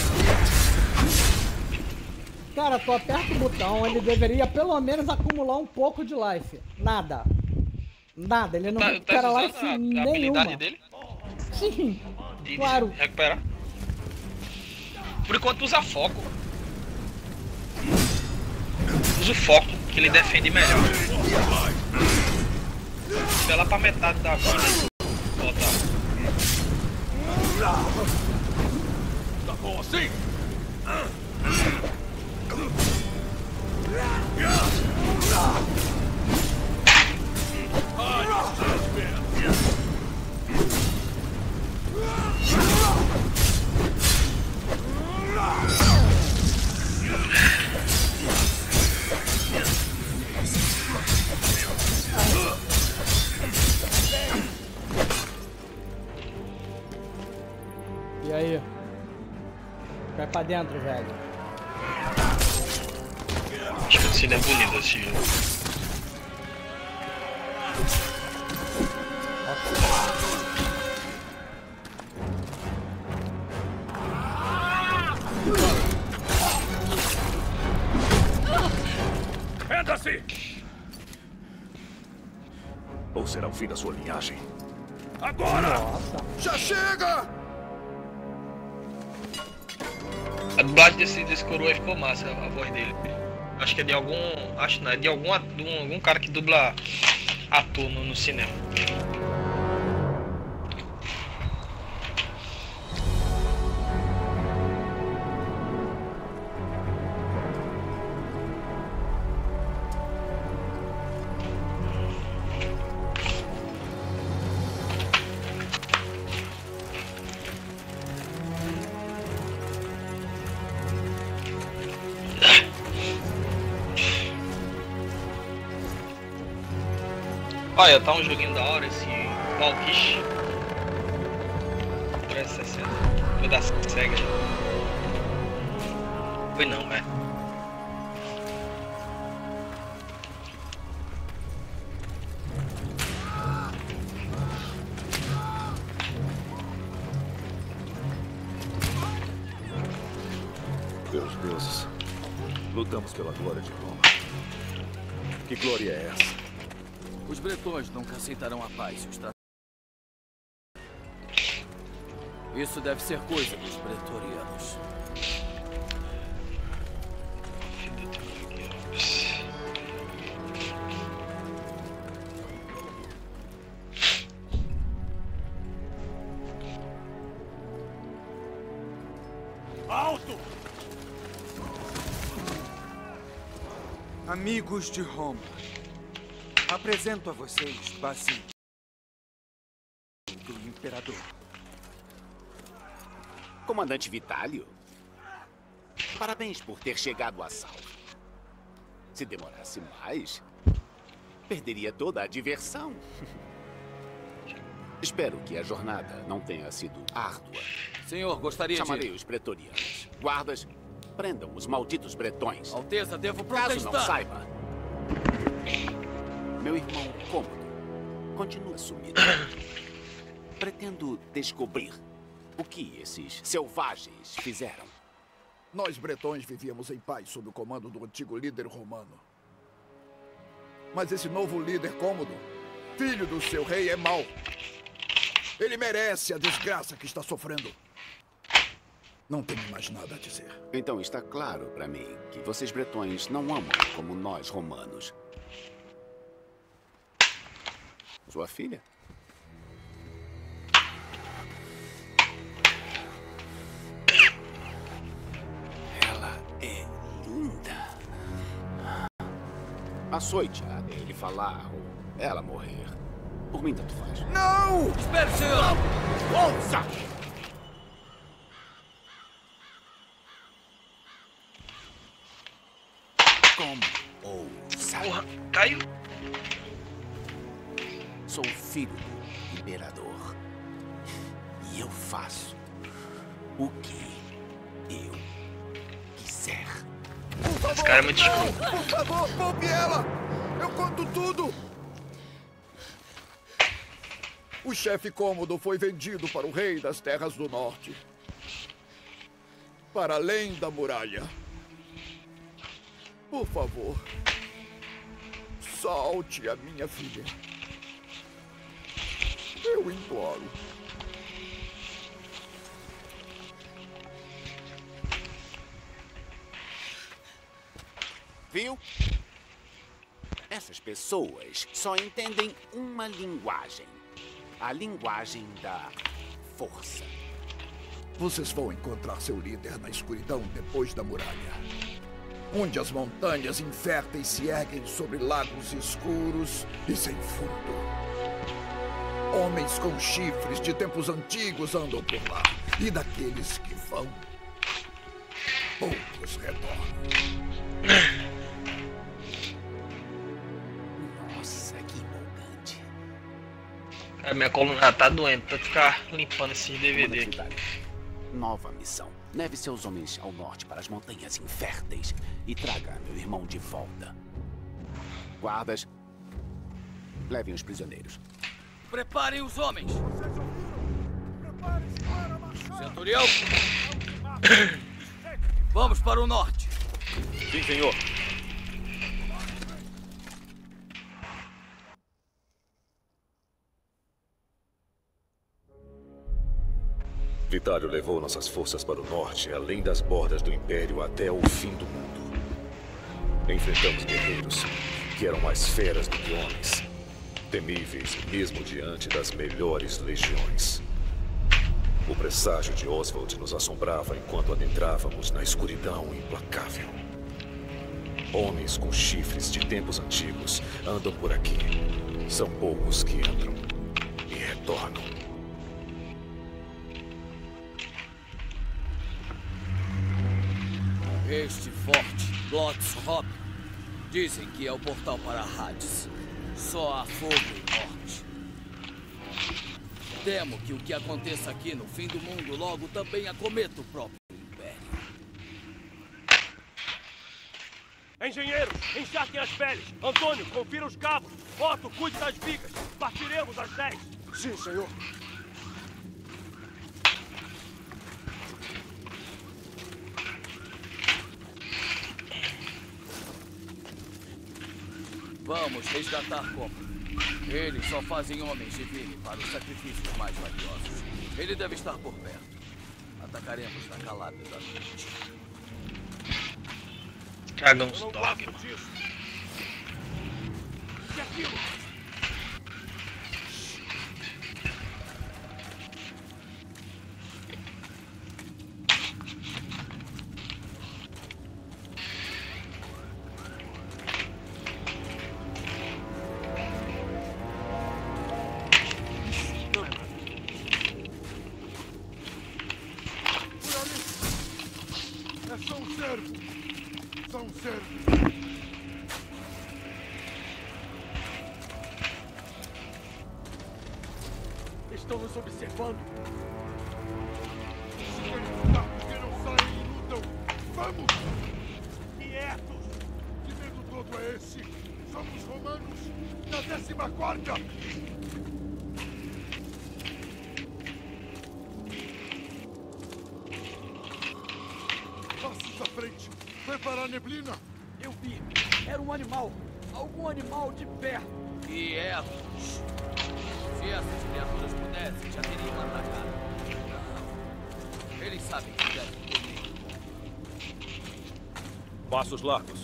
Cara, tu aperta o botão, ele deveria pelo menos acumular um pouco de life. Nada. Nada, ele não Tá, recupera tá life usando a, a nenhuma. habilidade dele? Sim, De, claro. de recuperar. Por enquanto usa foco. Usa o foco, que ele defende melhor. Vai lá pra metade da vida. Volta. Tá bom assim? Ai, seus pés. E aí? Vai pra dentro, velho. Acho que esse é bonito esse jogo. Renda-se! Ou será o fim da sua linhagem? Agora! Nossa. Já chega! A dublagem desse, desse coroa ficou massa, a voz dele. Acho que é de algum. Acho não, é de algum, de um, algum cara que dubla ator no, no cinema. Olha, tá um joguinho da hora esse Valkish. trezentos e sessenta. Foi da SEGA. Foi não, é. Pelos deuses, lutamos pela glória de Roma. Que glória é essa? Os bretões nunca aceitarão a paz se os tratarem. Isso deve ser coisa dos pretorianos. Alto! Amigos de Roma, apresento a vocês Basílio, do Imperador. Comandante Vitálio, parabéns por ter chegado a salvo. Se demorasse mais, perderia toda a diversão. Espero que a jornada não tenha sido árdua. Senhor, gostaria Chamarei de... os pretorianos. Guardas, prendam os malditos bretões. Alteza, devo protestar. Caso não saiba, meu irmão Cômodo continua sumido. Pretendo descobrir o que esses selvagens fizeram. Nós bretões vivíamos em paz sob o comando do antigo líder romano. Mas esse novo líder Cômodo, filho do seu rei, é mau. Ele merece a desgraça que está sofrendo. Não tenho mais nada a dizer. Então está claro para mim que vocês bretões não amam como nós romanos. Sua filha? Ela é linda. Açoite-a dele falar ou ela morrer. Por mim, tanto faz. Não! Espere, senhor! Ouça! Como ouça? Porra, caiu. Sou filho do imperador. E eu faço o que eu quiser. Por favor, Esse cara é muito não! escroto. Por favor, poupe ela! Eu conto tudo! O chefe Cômodo foi vendido para o rei das Terras do Norte. Para além da muralha. Por favor, solte a minha filha. Eu imploro. Viu? Essas pessoas só entendem uma linguagem. A linguagem da força. Vocês vão encontrar seu líder na escuridão depois da muralha. Onde as montanhas inférteis se erguem sobre lagos escuros e sem fundo. Homens com chifres de tempos antigos andam por lá. E daqueles que vão, poucos retornam. Nossa, que empolgante. Cara, minha coluna tá doendo pra ficar limpando esses D V D aqui. Nova missão. Leve seus homens ao norte para as montanhas inférteis e traga meu irmão de volta. Guardas, levem os prisioneiros. Preparem os homens! Centurião! Vamos para o norte! Sim, senhor. Vitálio levou nossas forças para o norte, além das bordas do Império, até o fim do mundo. Enfrentamos guerreiros que eram mais feras do que homens, temíveis mesmo diante das melhores legiões. O presságio de Oswald nos assombrava enquanto adentrávamos na escuridão implacável. Homens com chifres de tempos antigos andam por aqui. São poucos que entram e retornam. Este forte, Bloodshop, dizem que é o portal para Hades. Só há fogo e Temo que o que aconteça aqui no fim do mundo logo também acometa o próprio Império. Engenheiros, encharquem as peles. Antônio, confira os cabos. Otto, cuide das vigas. Partiremos às dez. Sim, senhor. Vamos resgatar Copper. Eles só fazem homens de Vimy para os sacrifícios mais valiosos. Ele deve estar por perto. Atacaremos na calada da noite. Dragãos Dogma. E aquilo? Estão nos observando. Que não saem e lutam. Vamos! Quietos! Que medo todo é esse? Somos romanos da décima quarta! Passos à frente! Prepara a neblina! Eu vi! Era um animal! Algum animal de perto! Quietos! Se essas criaturas pudessem, já teriam atacado. Não. Eles sabem que devem comigo. Passos largos.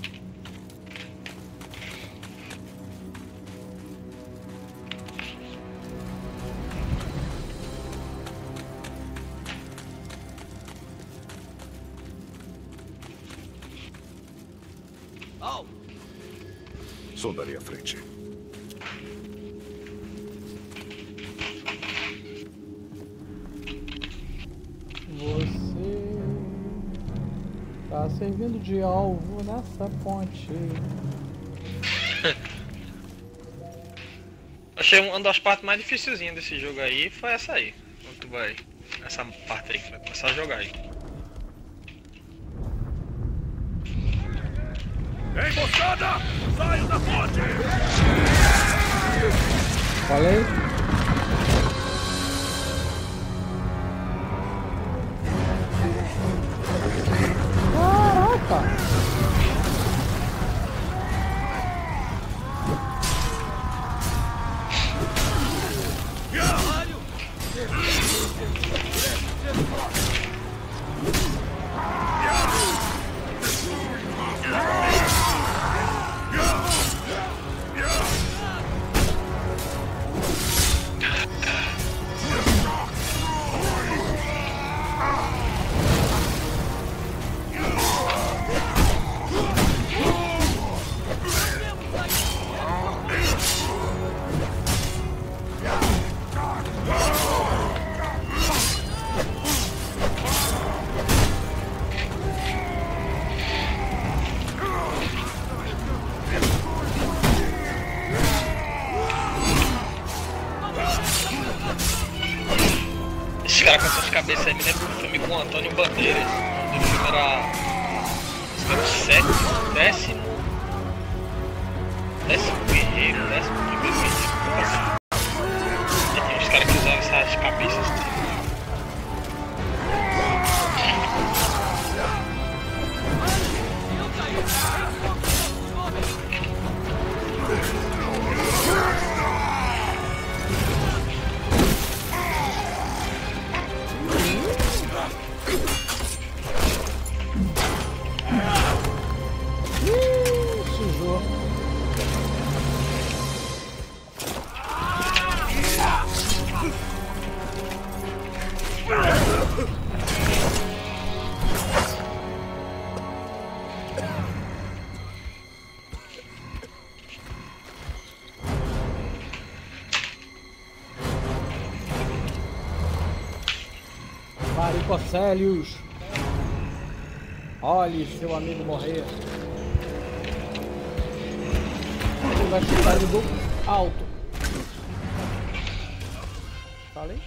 Alto! Sondarei a frente. Você tá servindo de alvo nessa ponte. Achei uma das partes mais dificilzinhas desse jogo aí, foi essa aí. Quando tu vai, essa parte aí que vai começar a jogar aí. Emboscada! Saiam da ponte! Falei? Caraca! Esse cara com essas cabeças aí me lembra um filme com o Antônio Bandeiras. O filme era. Era o sétimo, décimo. Décimo guerreiro, décimo primeiro guerreiro. E tem uns caras que usavam essas cabeças. Varicocélios, olhe seu amigo morrer. Ele vai chutar ele do alto. falei?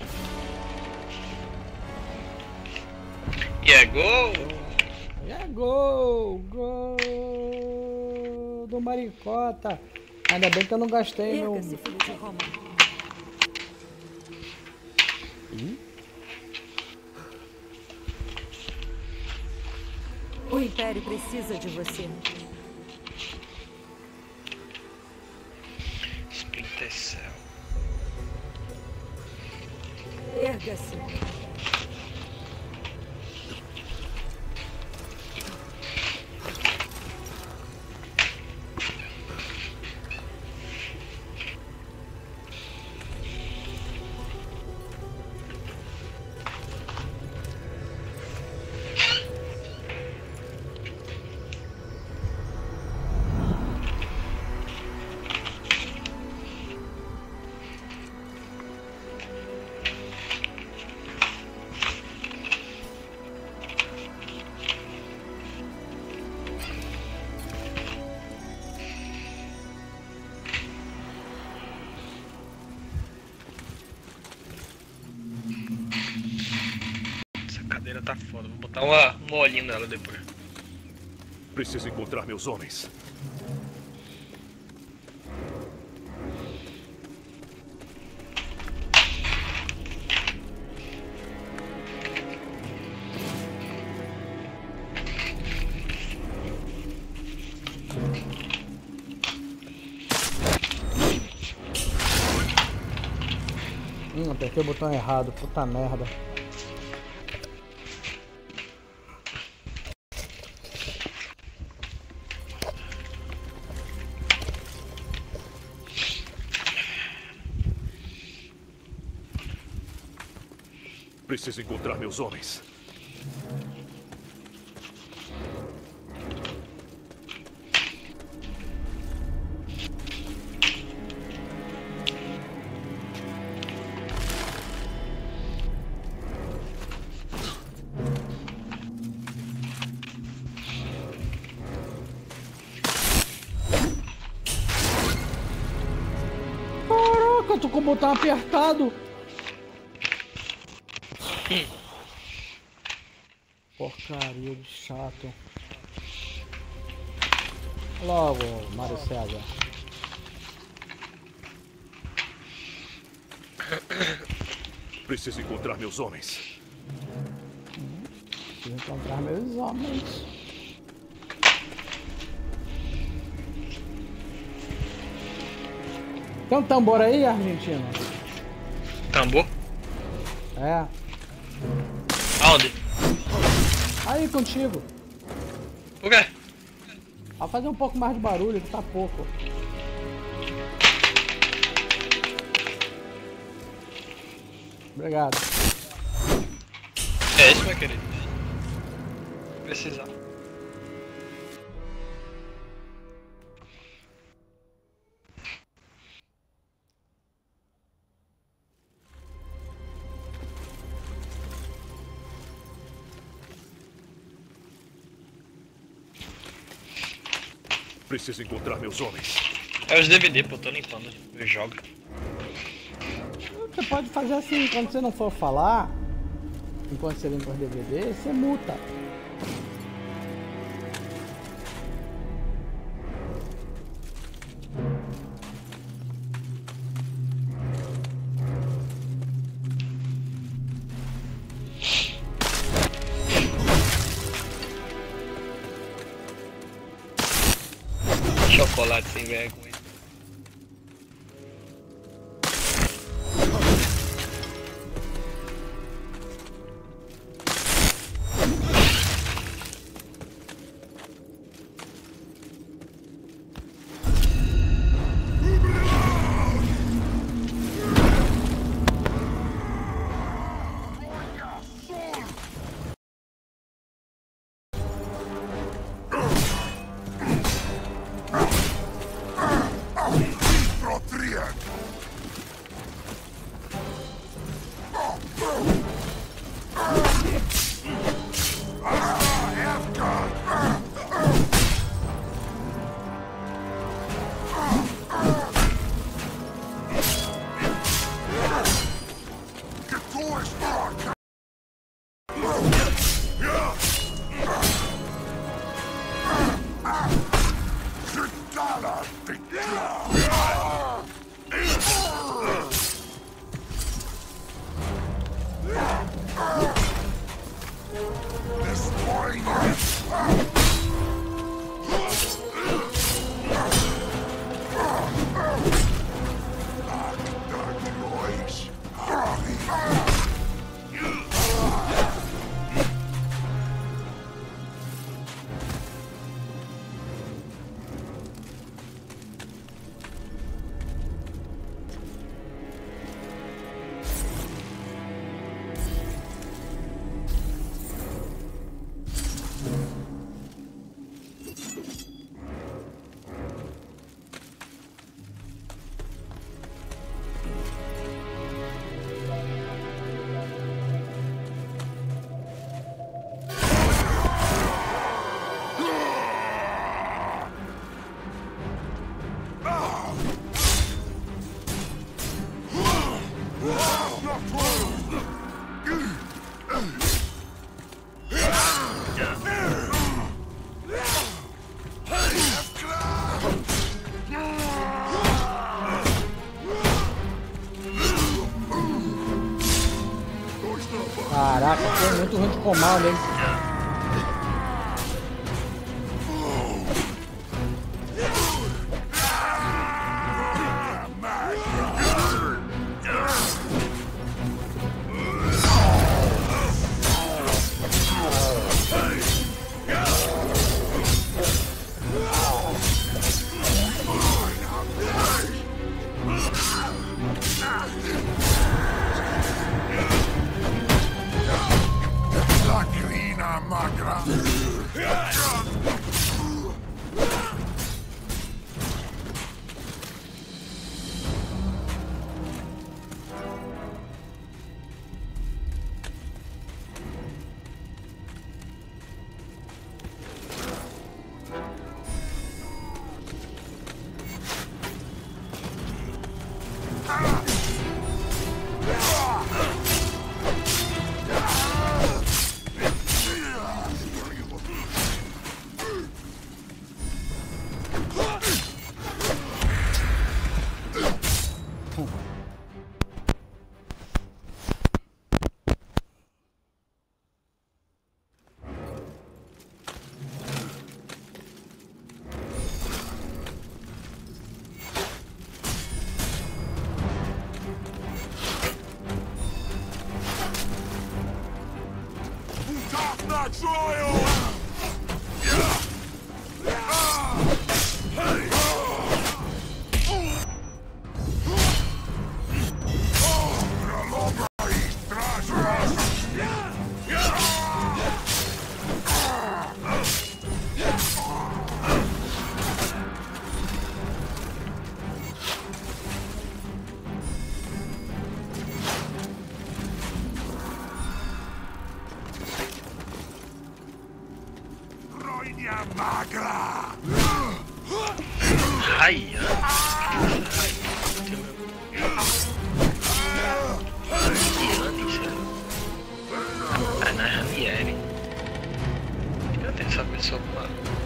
E é gol! E é gol! Gol do Maricota! Ainda bem que eu não gastei meu... Erga-se, filho de Roma. Hum? O Império precisa de você. Splinter Cell. Erga-se. Tá foda, vou botar uma, um olhinho nela depois. Preciso encontrar meus homens. Hum, apertei o botão errado, puta merda. Preciso encontrar meus homens. Caraca, eu tô com o botão apertado. Porcaria de chato. Logo, Mário César. Preciso encontrar meus homens. Hum, preciso encontrar meus homens. Tem um tambor aí, argentino? Tambor? É. Aonde? Aí, contigo. O quê? Vai fazer um pouco mais de barulho, que tá pouco. Obrigado. É isso, meu querido. Precisar. Preciso encontrar meus homens. É os D V D, pô, tô limpando. Eu jogo. Você pode fazer assim, quando você não for falar, enquanto você limpa os D V D, você muta. Chocolate sem vergonha. Ah! Caraca, foi muito ruim de comando, hein? Ai, Ana Ranieri. Eu tenho essa pessoa lá.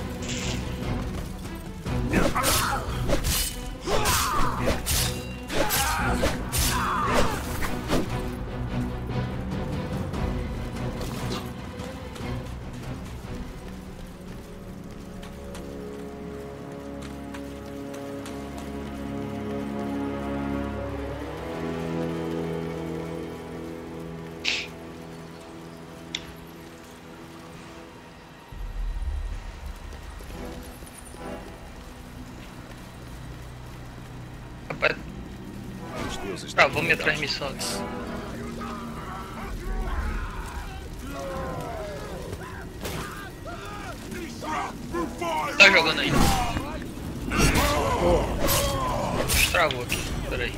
Travou minha transmissão aqui. Tá jogando ainda? Oh. Travou aqui, peraí.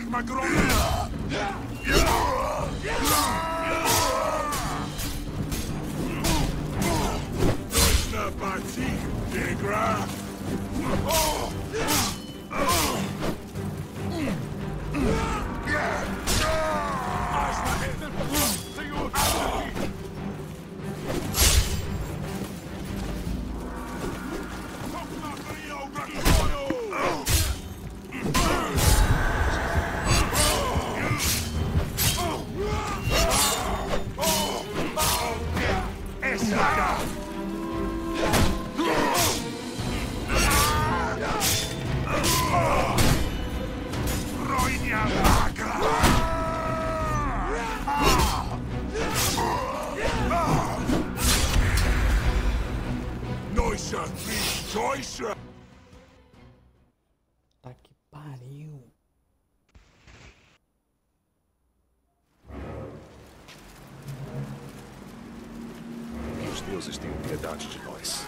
Tá que pariu. Que os deuses tenham piedade de nós.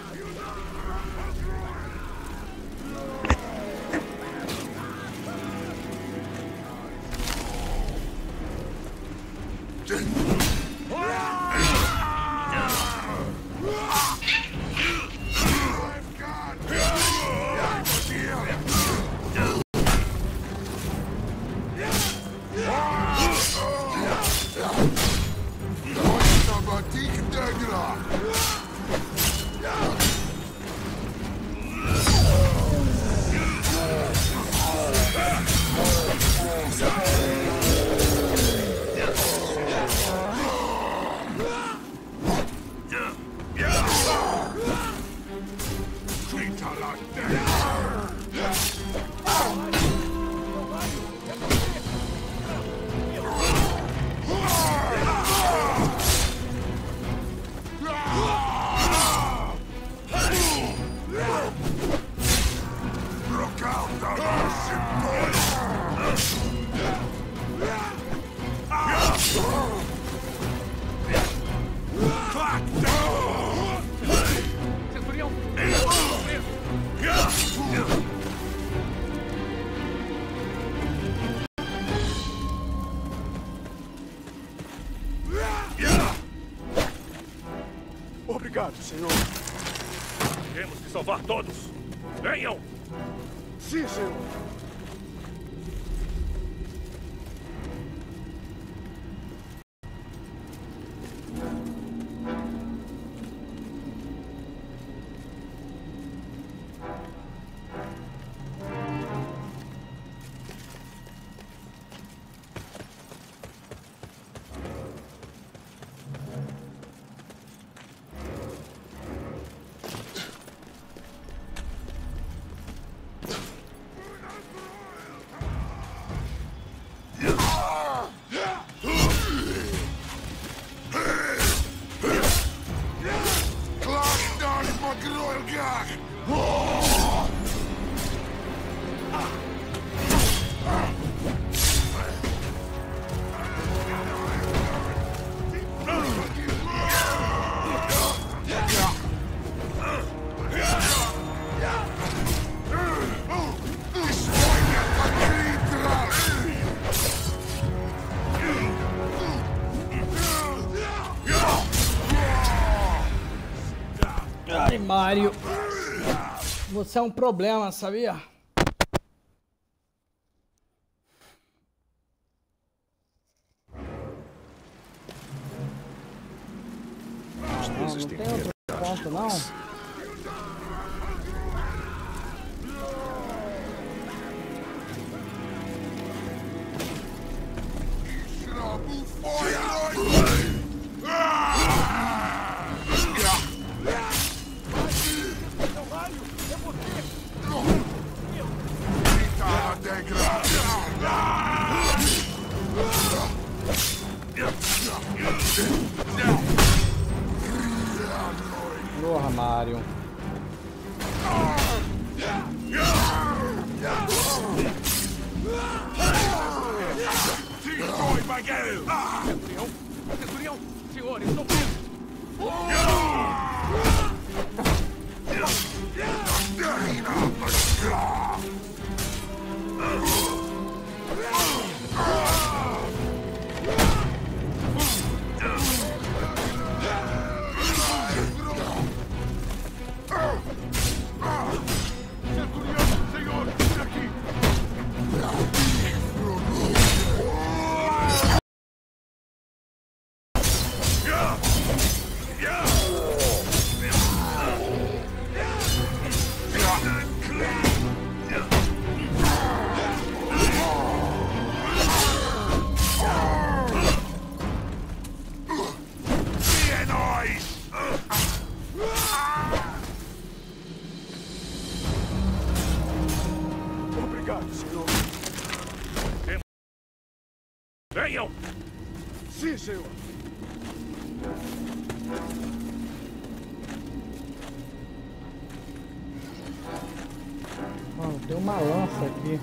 Obrigado, senhor. Temos que salvar todos. Venham! Sim, senhor. Ai, Mario. Você é um problema, sabia? Os deuses têm piedade de nós. Porra, Mario. Centurião! Centurião! Senhor, estou preso! avião! Sim, senhor! Oh, tem uma lança aqui.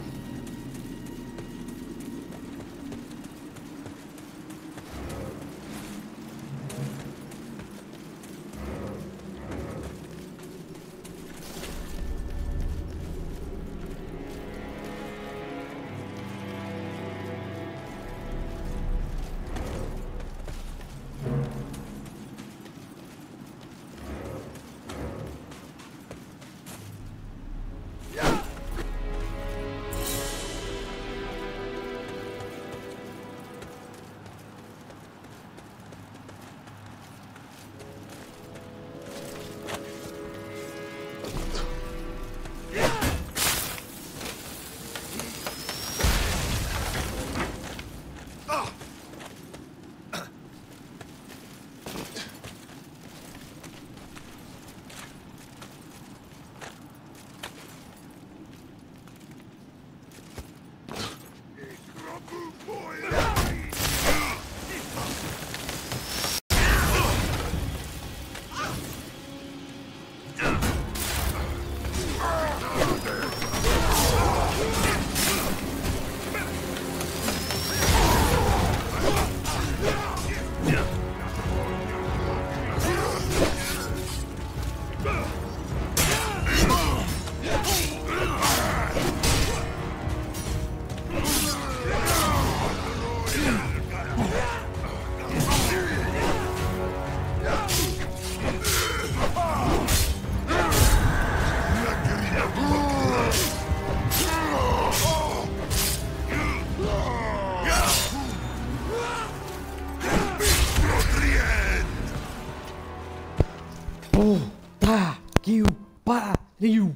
Puta que o pariu!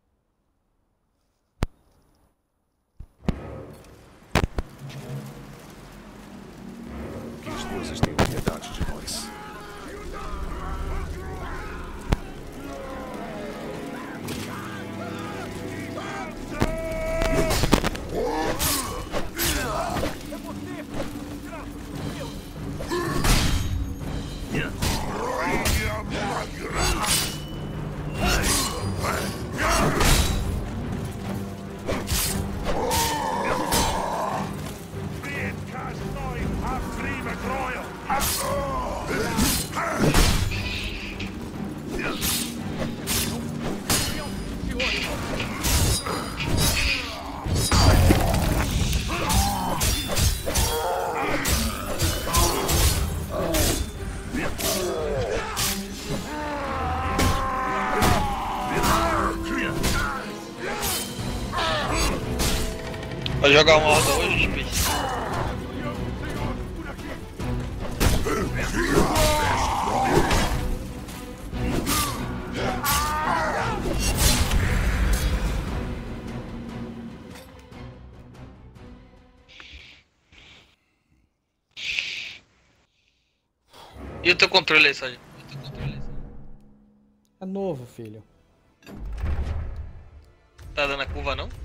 Que os deuses tenham piedade de nós. Vai jogar uma horda hoje, Space? E o teu controle aí, Sérgio? É novo, filho. Tá dando a curva não?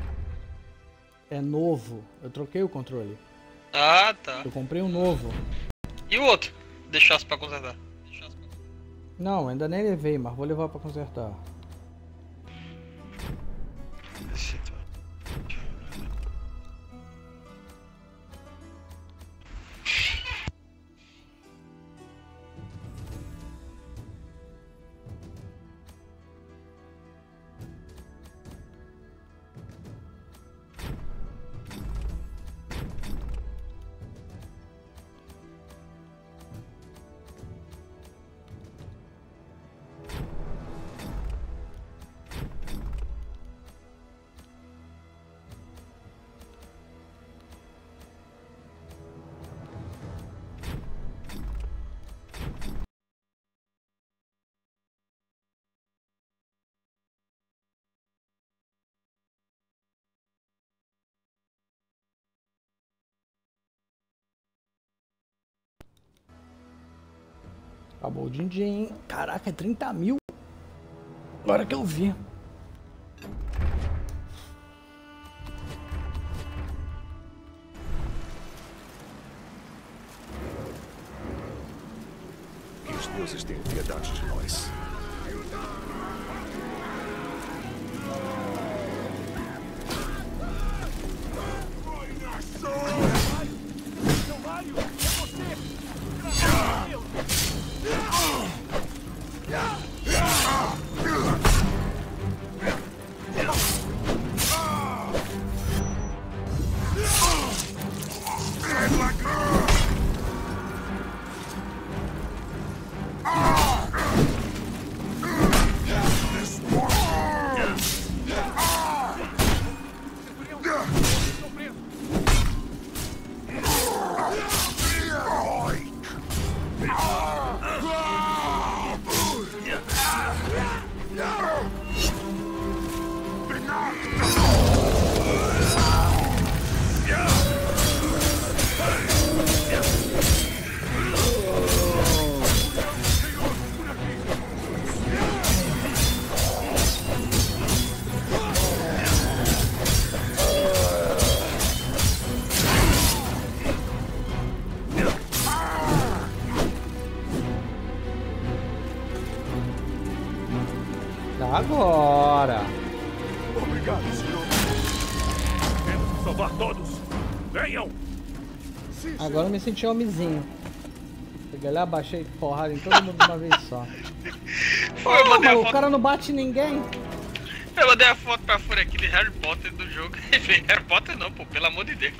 É novo. Eu troquei o controle. Ah, tá. Eu comprei um novo. E o outro? Deixasse pra consertar. Não, ainda nem levei, mas vou levar pra consertar. Acabou o din-din. Caraca, é trinta mil? Agora que eu vi. deuses tenham piedade de nós. Seu Mário, é você! Graças a Deus! Agora! Obrigado, senhor. Temos que salvar todos. Venham! Agora eu me senti homenzinho. Peguei lá, baixei porrada em todo mundo de uma vez só. Foi, eu Ah, mandei a mas o foto. cara não bate em ninguém. Eu mandei a foto pra fora aqui de Harry Potter do jogo. Harry Potter não, pô, pelo amor de Deus.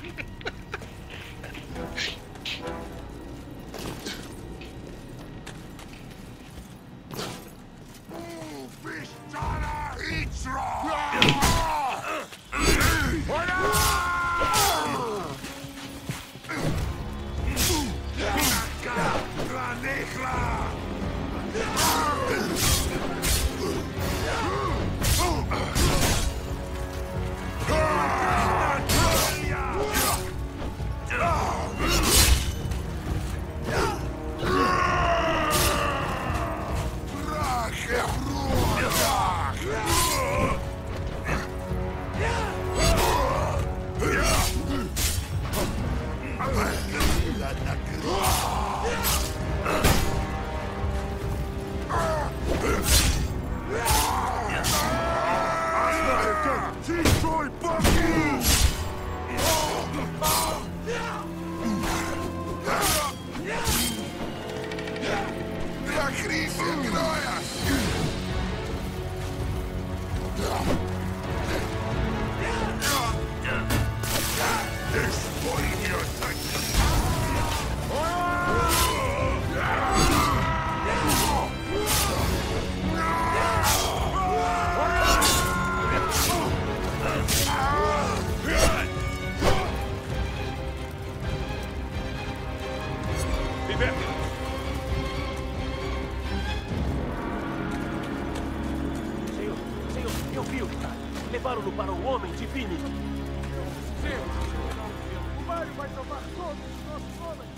Senhor, senhor, eu vi o cara. Levaram-no para o Homem Divino. Senhor, o Mário vai salvar todos os nossos homens.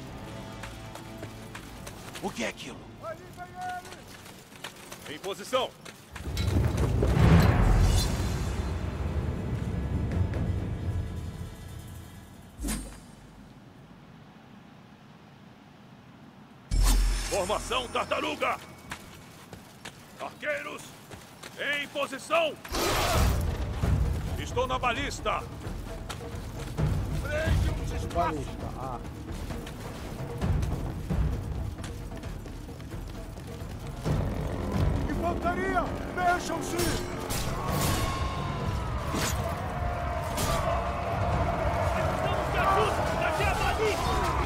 O que é aquilo? Ali vem ele! Em posição! Formação tartaruga! Arqueiros, em posição! Estou na balista! Prende um espaço! Balista, ah. Infantaria, mexam-se! Precisamos de ajuda! Cadê a balista?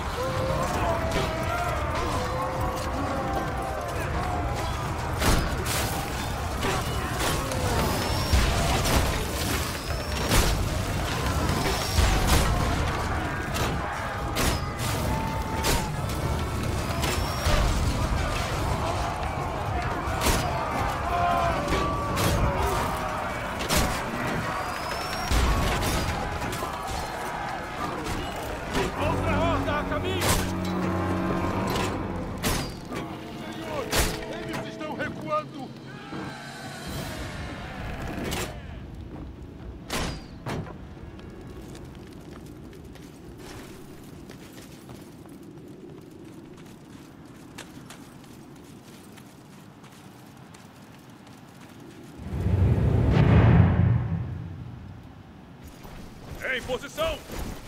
Outra horda a caminho! Senhor, eles estão recuando! posição!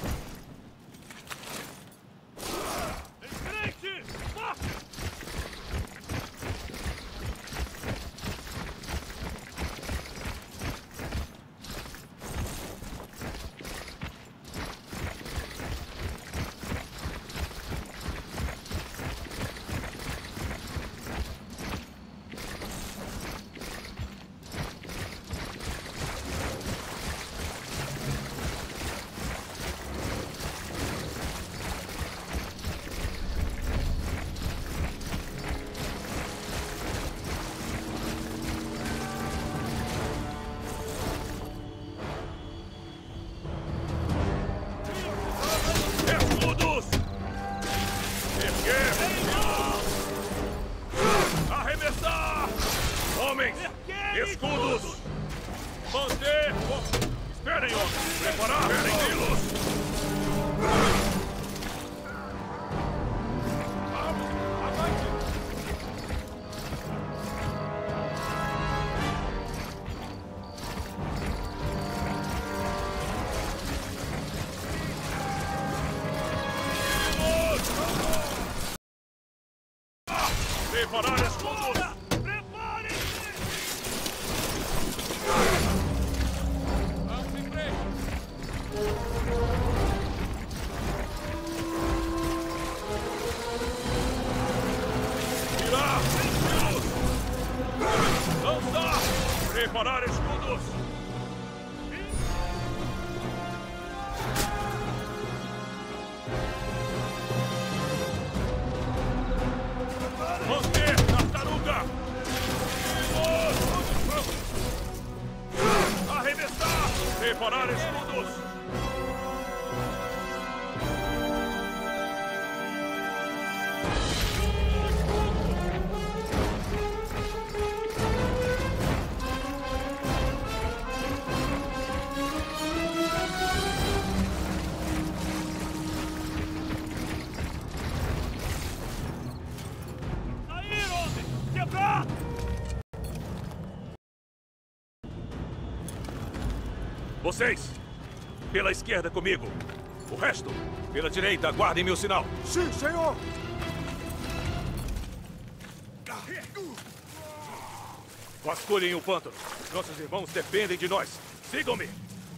Escudos! Manter! Esperem, homens! Preparar! Prendi-los! Vamos! Avante! Preparar escudos! Preparar escudos! Manter, tartaruga! Arremessar! Preparar escudos! Vocês, pela esquerda comigo. O resto, pela direita, aguardem meu sinal. Sim, senhor! Vasculhem o pântano. Nossos irmãos dependem de nós. Sigam-me!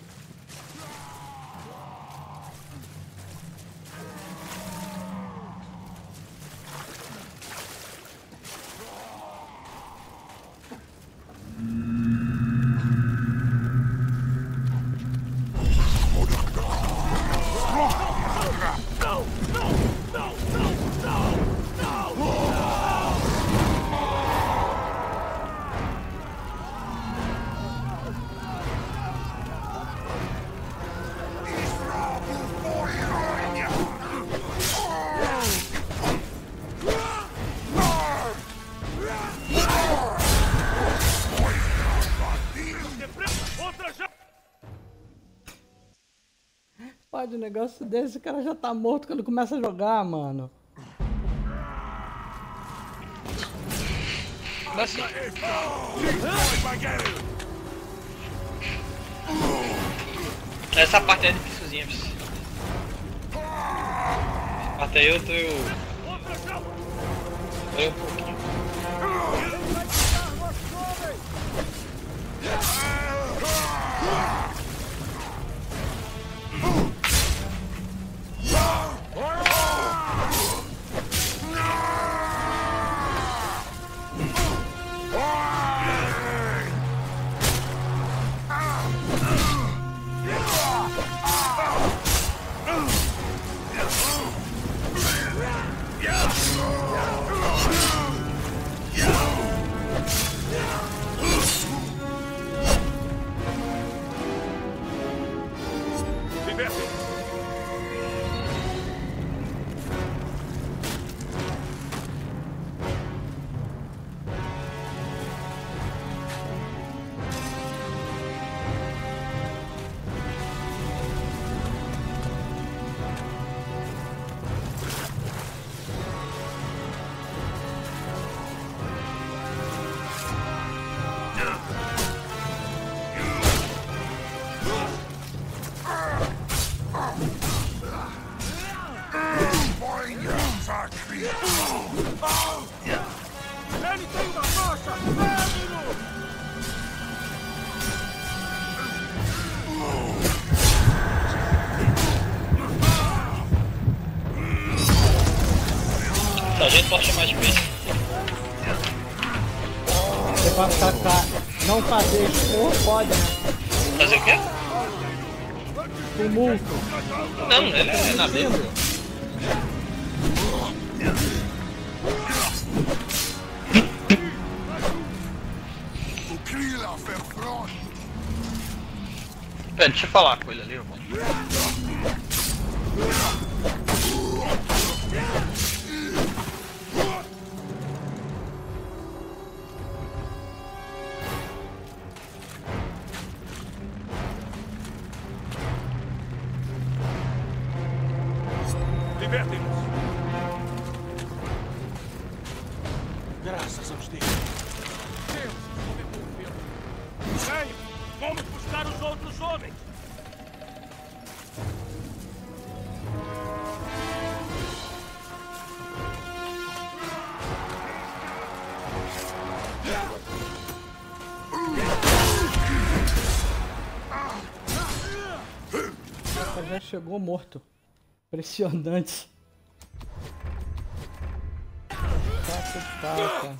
De um negócio desse, o cara já tá morto quando começa a jogar, mano. Nossa. Essa parte é difícilzinha. Essa parte aí eu tô... Eu... Eu um pouquinho. massacre! Ele tem uma tocha! Pega-no! A gente pode chamar de peixe. Você pode atacar, não fazer expor, pode, né? Fazer o quê? Tumulto. Não, ele é na dentro. O Krilla Verfront! Pera, deixa eu falar com ele ali, irmão. Libertem-nos! Graças aos deuses! Deus, sobreviveu! Venham! Vamos buscar os outros homens! Já chegou morto. Impressionante. Taca, taca.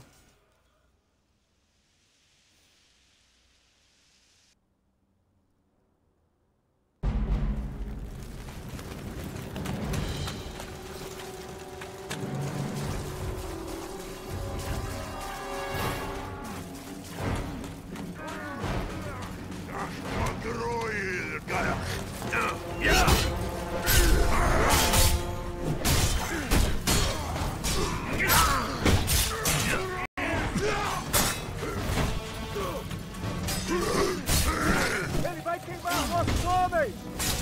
Ele vai queimar nossos homens!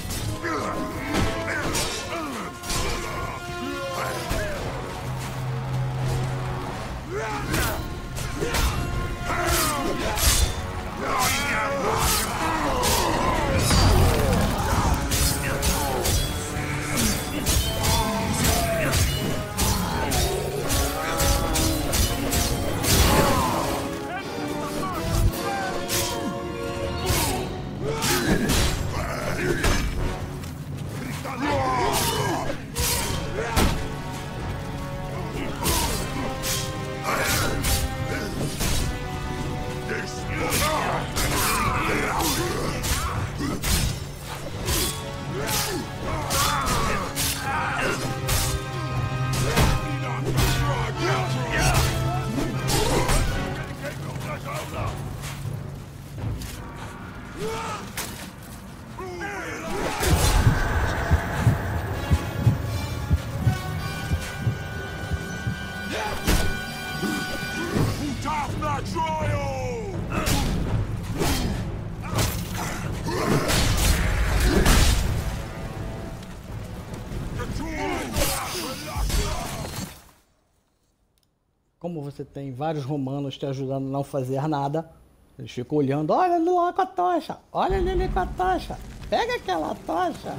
Como você tem vários romanos te ajudando a não fazer nada, eles ficam olhando, olha ele lá com a tocha, olha ele ali com a tocha, pega aquela tocha,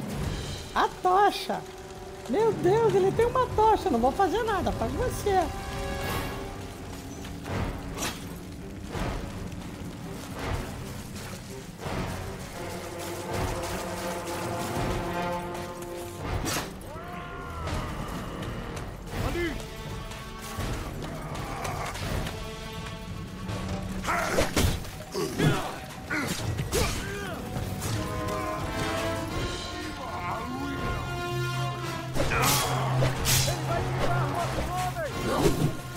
a tocha, meu Deus, ele tem uma tocha, não vou fazer nada, faz você. Ele vai queimar nossos homens!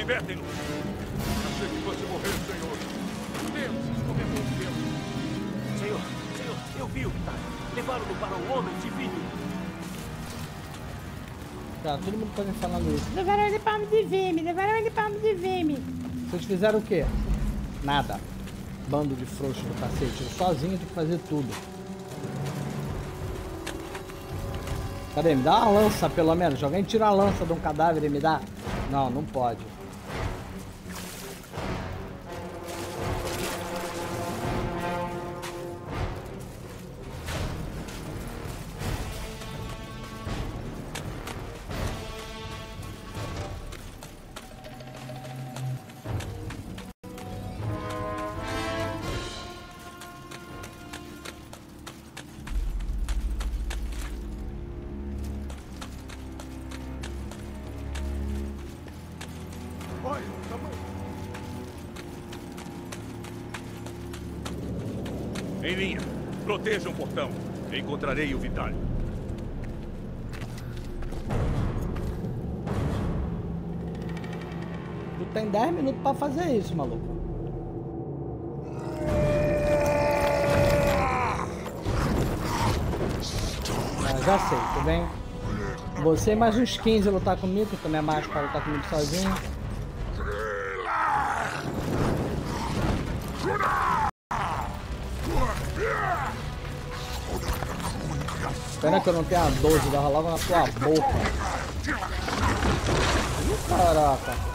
Libertem-no! Achei que fosse morrer, senhor. Temos que removê-lo. Senhor, senhor, eu vi o Vital. Levaram-no para o Homem Divino. Tá, todo mundo tá me falando isso. Levaram ele para o de Vime, levaram ele para o de Vime. Vocês fizeram o quê? Nada. Bando de frouxo do cacete. Eu sozinho tenho que fazer tudo. Cadê? Me dá uma lança, pelo menos. Alguém tira a lança de um cadáver e me dá? Não, não pode. Olha, o tamanho. Em linha. Protejam o portão. Encontrarei o Vital. Tu tem dez minutos pra fazer isso, maluco. Ah, já sei, tudo bem? Você mais uns quinze lutar comigo, que também é mais pra lutar comigo sozinho. Pena que eu não tenho a doze, dava logo na tua boca. Caraca.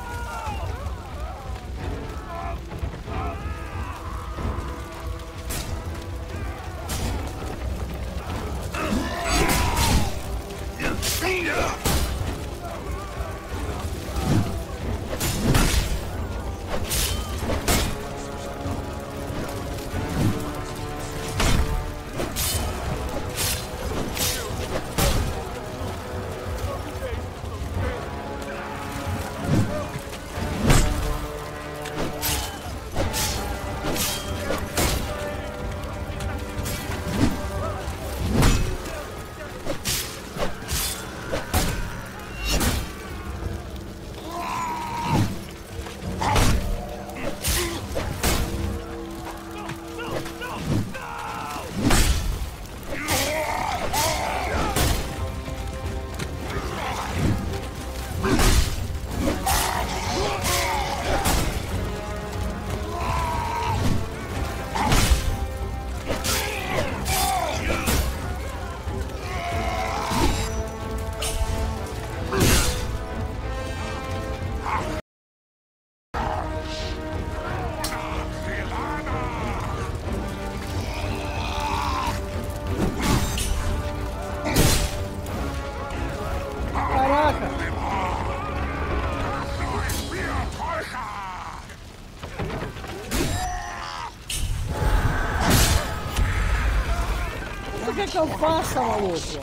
O que que eu faço, maluco?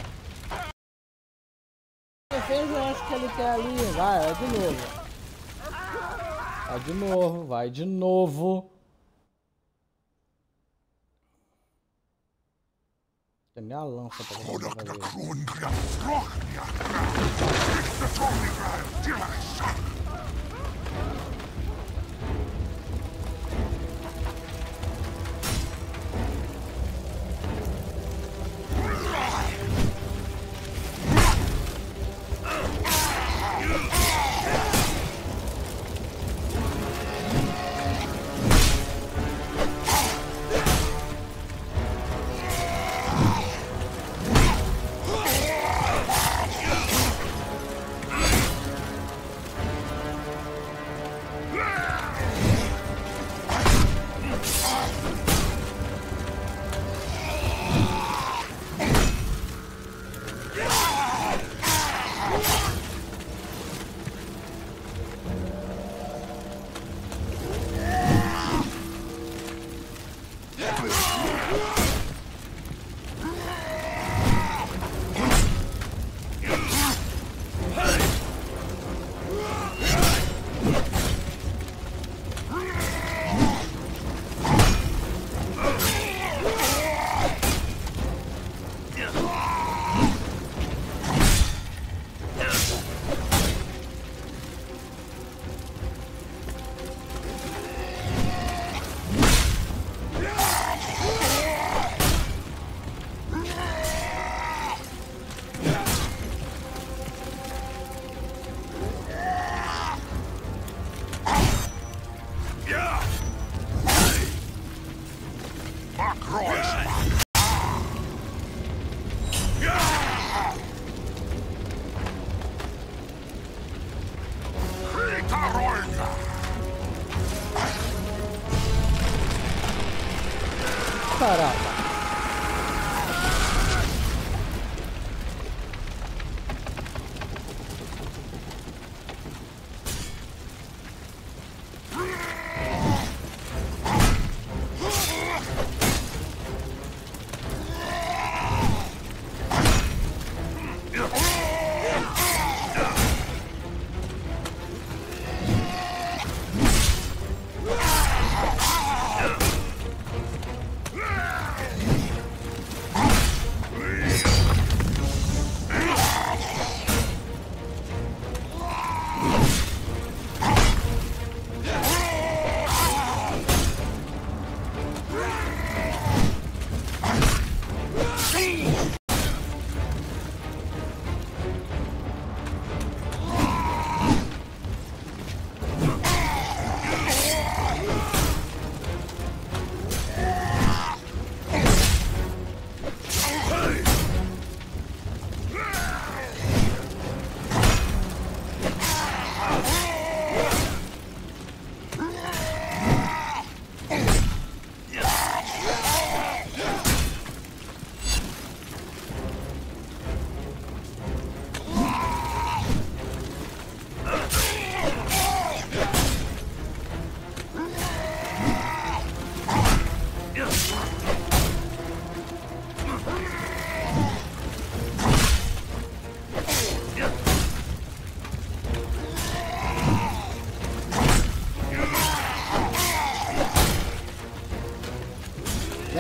Defesa, eu acho que ele quer ali. Vai, vai de novo. Vai de novo, vai de novo. Tem minha lança pra fazer.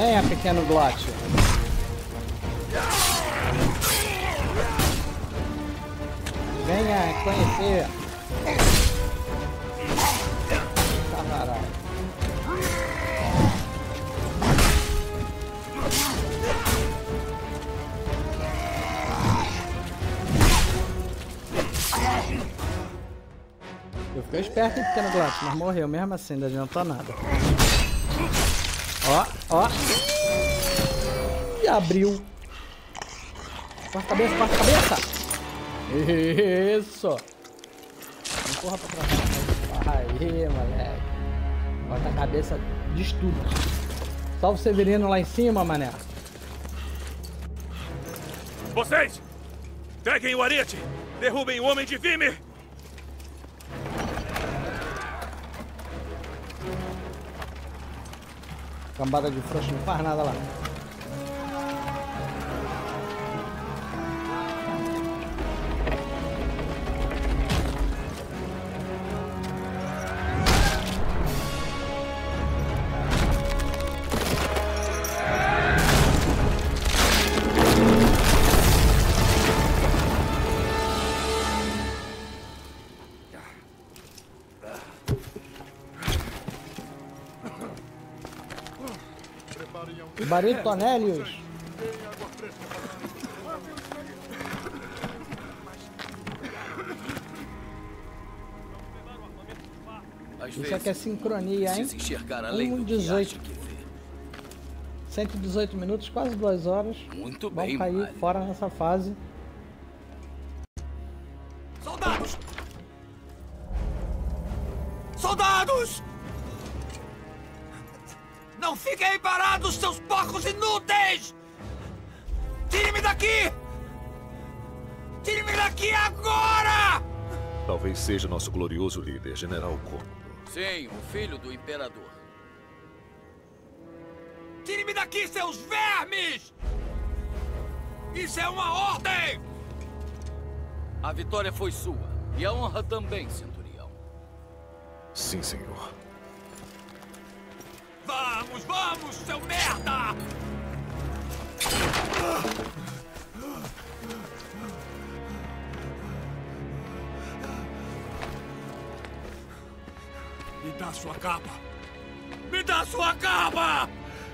Venha, pequeno glote. Venha conhecer. Caralho. Eu fiquei esperto em pequeno glote, mas morreu mesmo assim, não adiantou nada. Ó, ó. E abriu. Corta a cabeça, corta a cabeça. Isso. Empurra pra trás. Aí, moleque. Corta a cabeça de estudo. Só o Severino lá em cima, mané. Vocês! Peguem o arete! Derrubem o homem de Vimy! Cambada de frouxo não faz nada lá. Baritonelius. Isso aqui é sincronia, hein? um dezoito. cento e dezoito minutos, quase duas horas. Muito Vamos bem, cair Mario. fora nessa fase. Soldados! Soldados! Não fiquem aí parados, seus porcos inúteis! Tire-me daqui! Tire-me daqui agora! Talvez seja nosso glorioso líder, General Cômodo. Sim, o filho do imperador. Tire-me daqui, seus vermes! Isso é uma ordem! A vitória foi sua. E a honra também, centurião. Sim, senhor. Vamos, vamos, seu merda! Me dá sua capa! Me dá sua capa!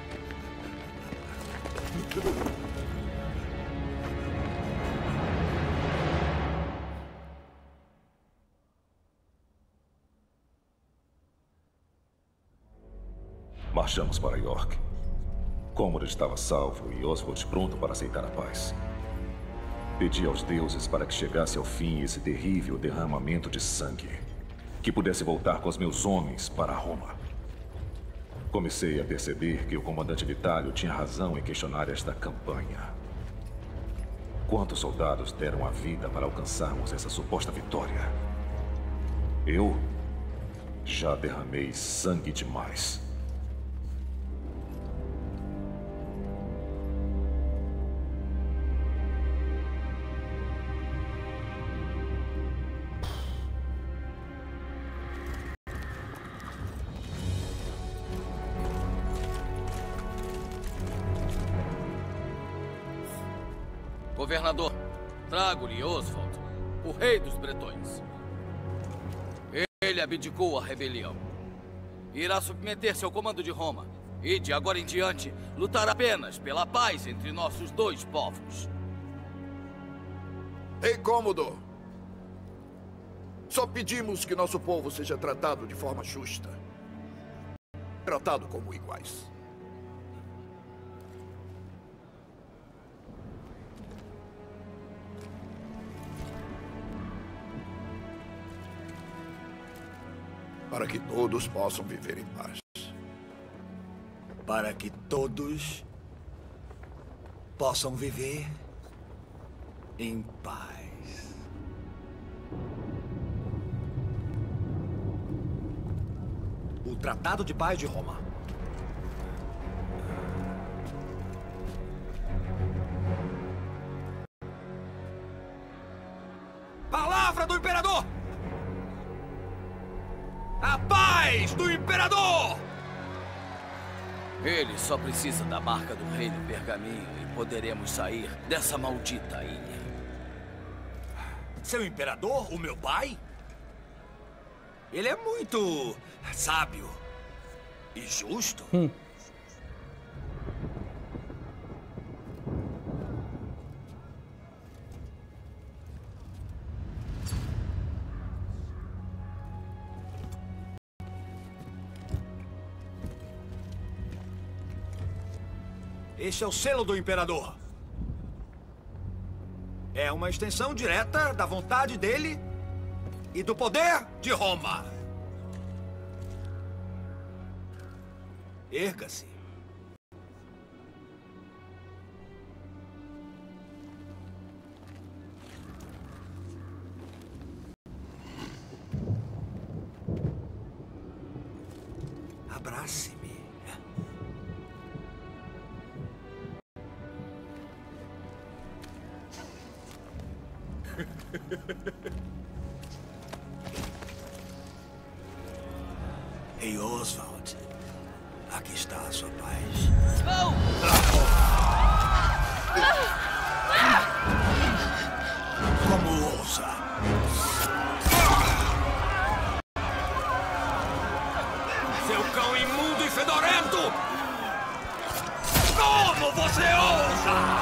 Marchamos para York. Cômodo estava salvo e Oswald pronto para aceitar a paz. Pedi aos deuses para que chegasse ao fim esse terrível derramamento de sangue, que pudesse voltar com os meus homens para Roma. Comecei a perceber que o comandante Vitalio tinha razão em questionar esta campanha. Quantos soldados deram a vida para alcançarmos essa suposta vitória? Eu já derramei sangue demais. Governador, trago-lhe Oswald, o rei dos bretões. Ele abdicou a rebelião. Irá submeter-se ao comando de Roma e, de agora em diante, lutar apenas pela paz entre nossos dois povos. Rei Cômodo, só pedimos que nosso povo seja tratado de forma justa. Tratado como iguais. Para que todos possam viver em paz. Para que todos possam viver em paz. O Tratado de Paz de Roma. Palavra do Imperador! A paz do Imperador! Ele só precisa da marca do rei no pergaminho e poderemos sair dessa maldita ilha. Seu imperador, o meu pai? Ele é muito sábio e justo. Hum. Este é o selo do imperador. É uma extensão direta da vontade dele e do poder de Roma. Erga-se. Abrace-me. Rei Oswald, aqui está a sua paz. Não! Como ousa? Seu cão imundo e fedorento! Como você ousa?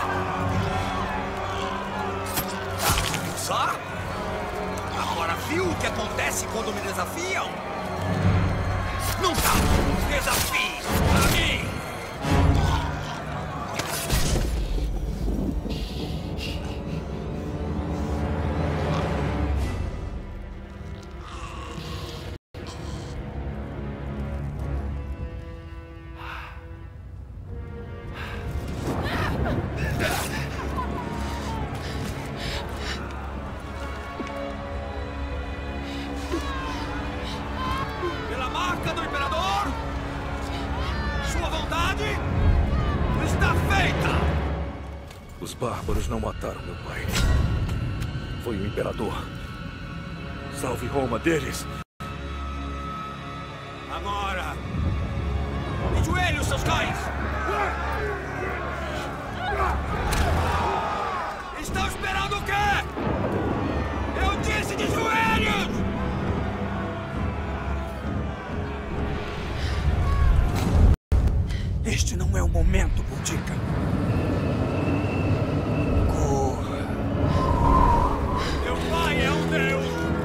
Só? Agora viu o que acontece quando me desafiam? Nunca desafie a mim! Pela marca do imperador, sua vontade está feita! Os bárbaros não mataram meu pai. Foi o imperador. Salve Roma deles! Agora! Ajoelhe os seus cães! Estão esperando o quê? Eu disse de joelhos! Este não é o momento, Boudica. Corra. Meu pai é um deus!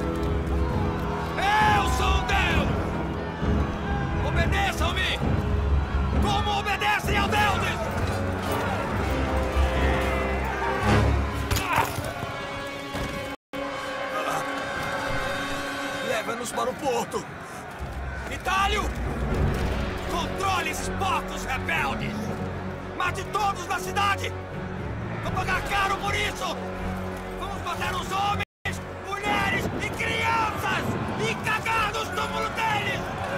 Eu sou um deus! Obedeçam-me! Como obedecem aos deuses! Leva-nos para o porto! Itálio! Controle esses porcos rebeldes! Mate todos na cidade! Vou pagar caro por isso! Vamos matar os homens, mulheres e crianças! E cagar nos túmulos deles!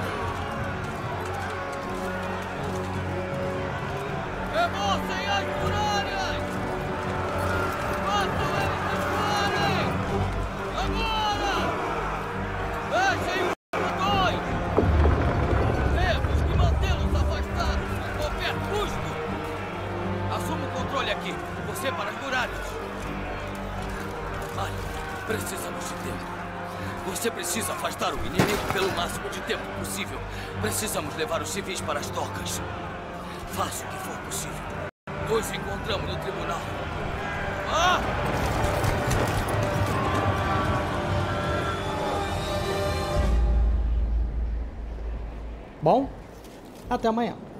Remoçem as muralhas! Façam eles se forem! Agora! Fechem os portões! Temos que mantê-los afastados a qualquer custo! Assuma o controle aqui, você para as muralhas! Olha, precisamos de tempo. Você precisa afastar o inimigo pelo máximo de tempo possível. Precisamos levar os civis para as docas. Faça o que for possível. Nos encontramos no tribunal. Ah! Bom, até amanhã.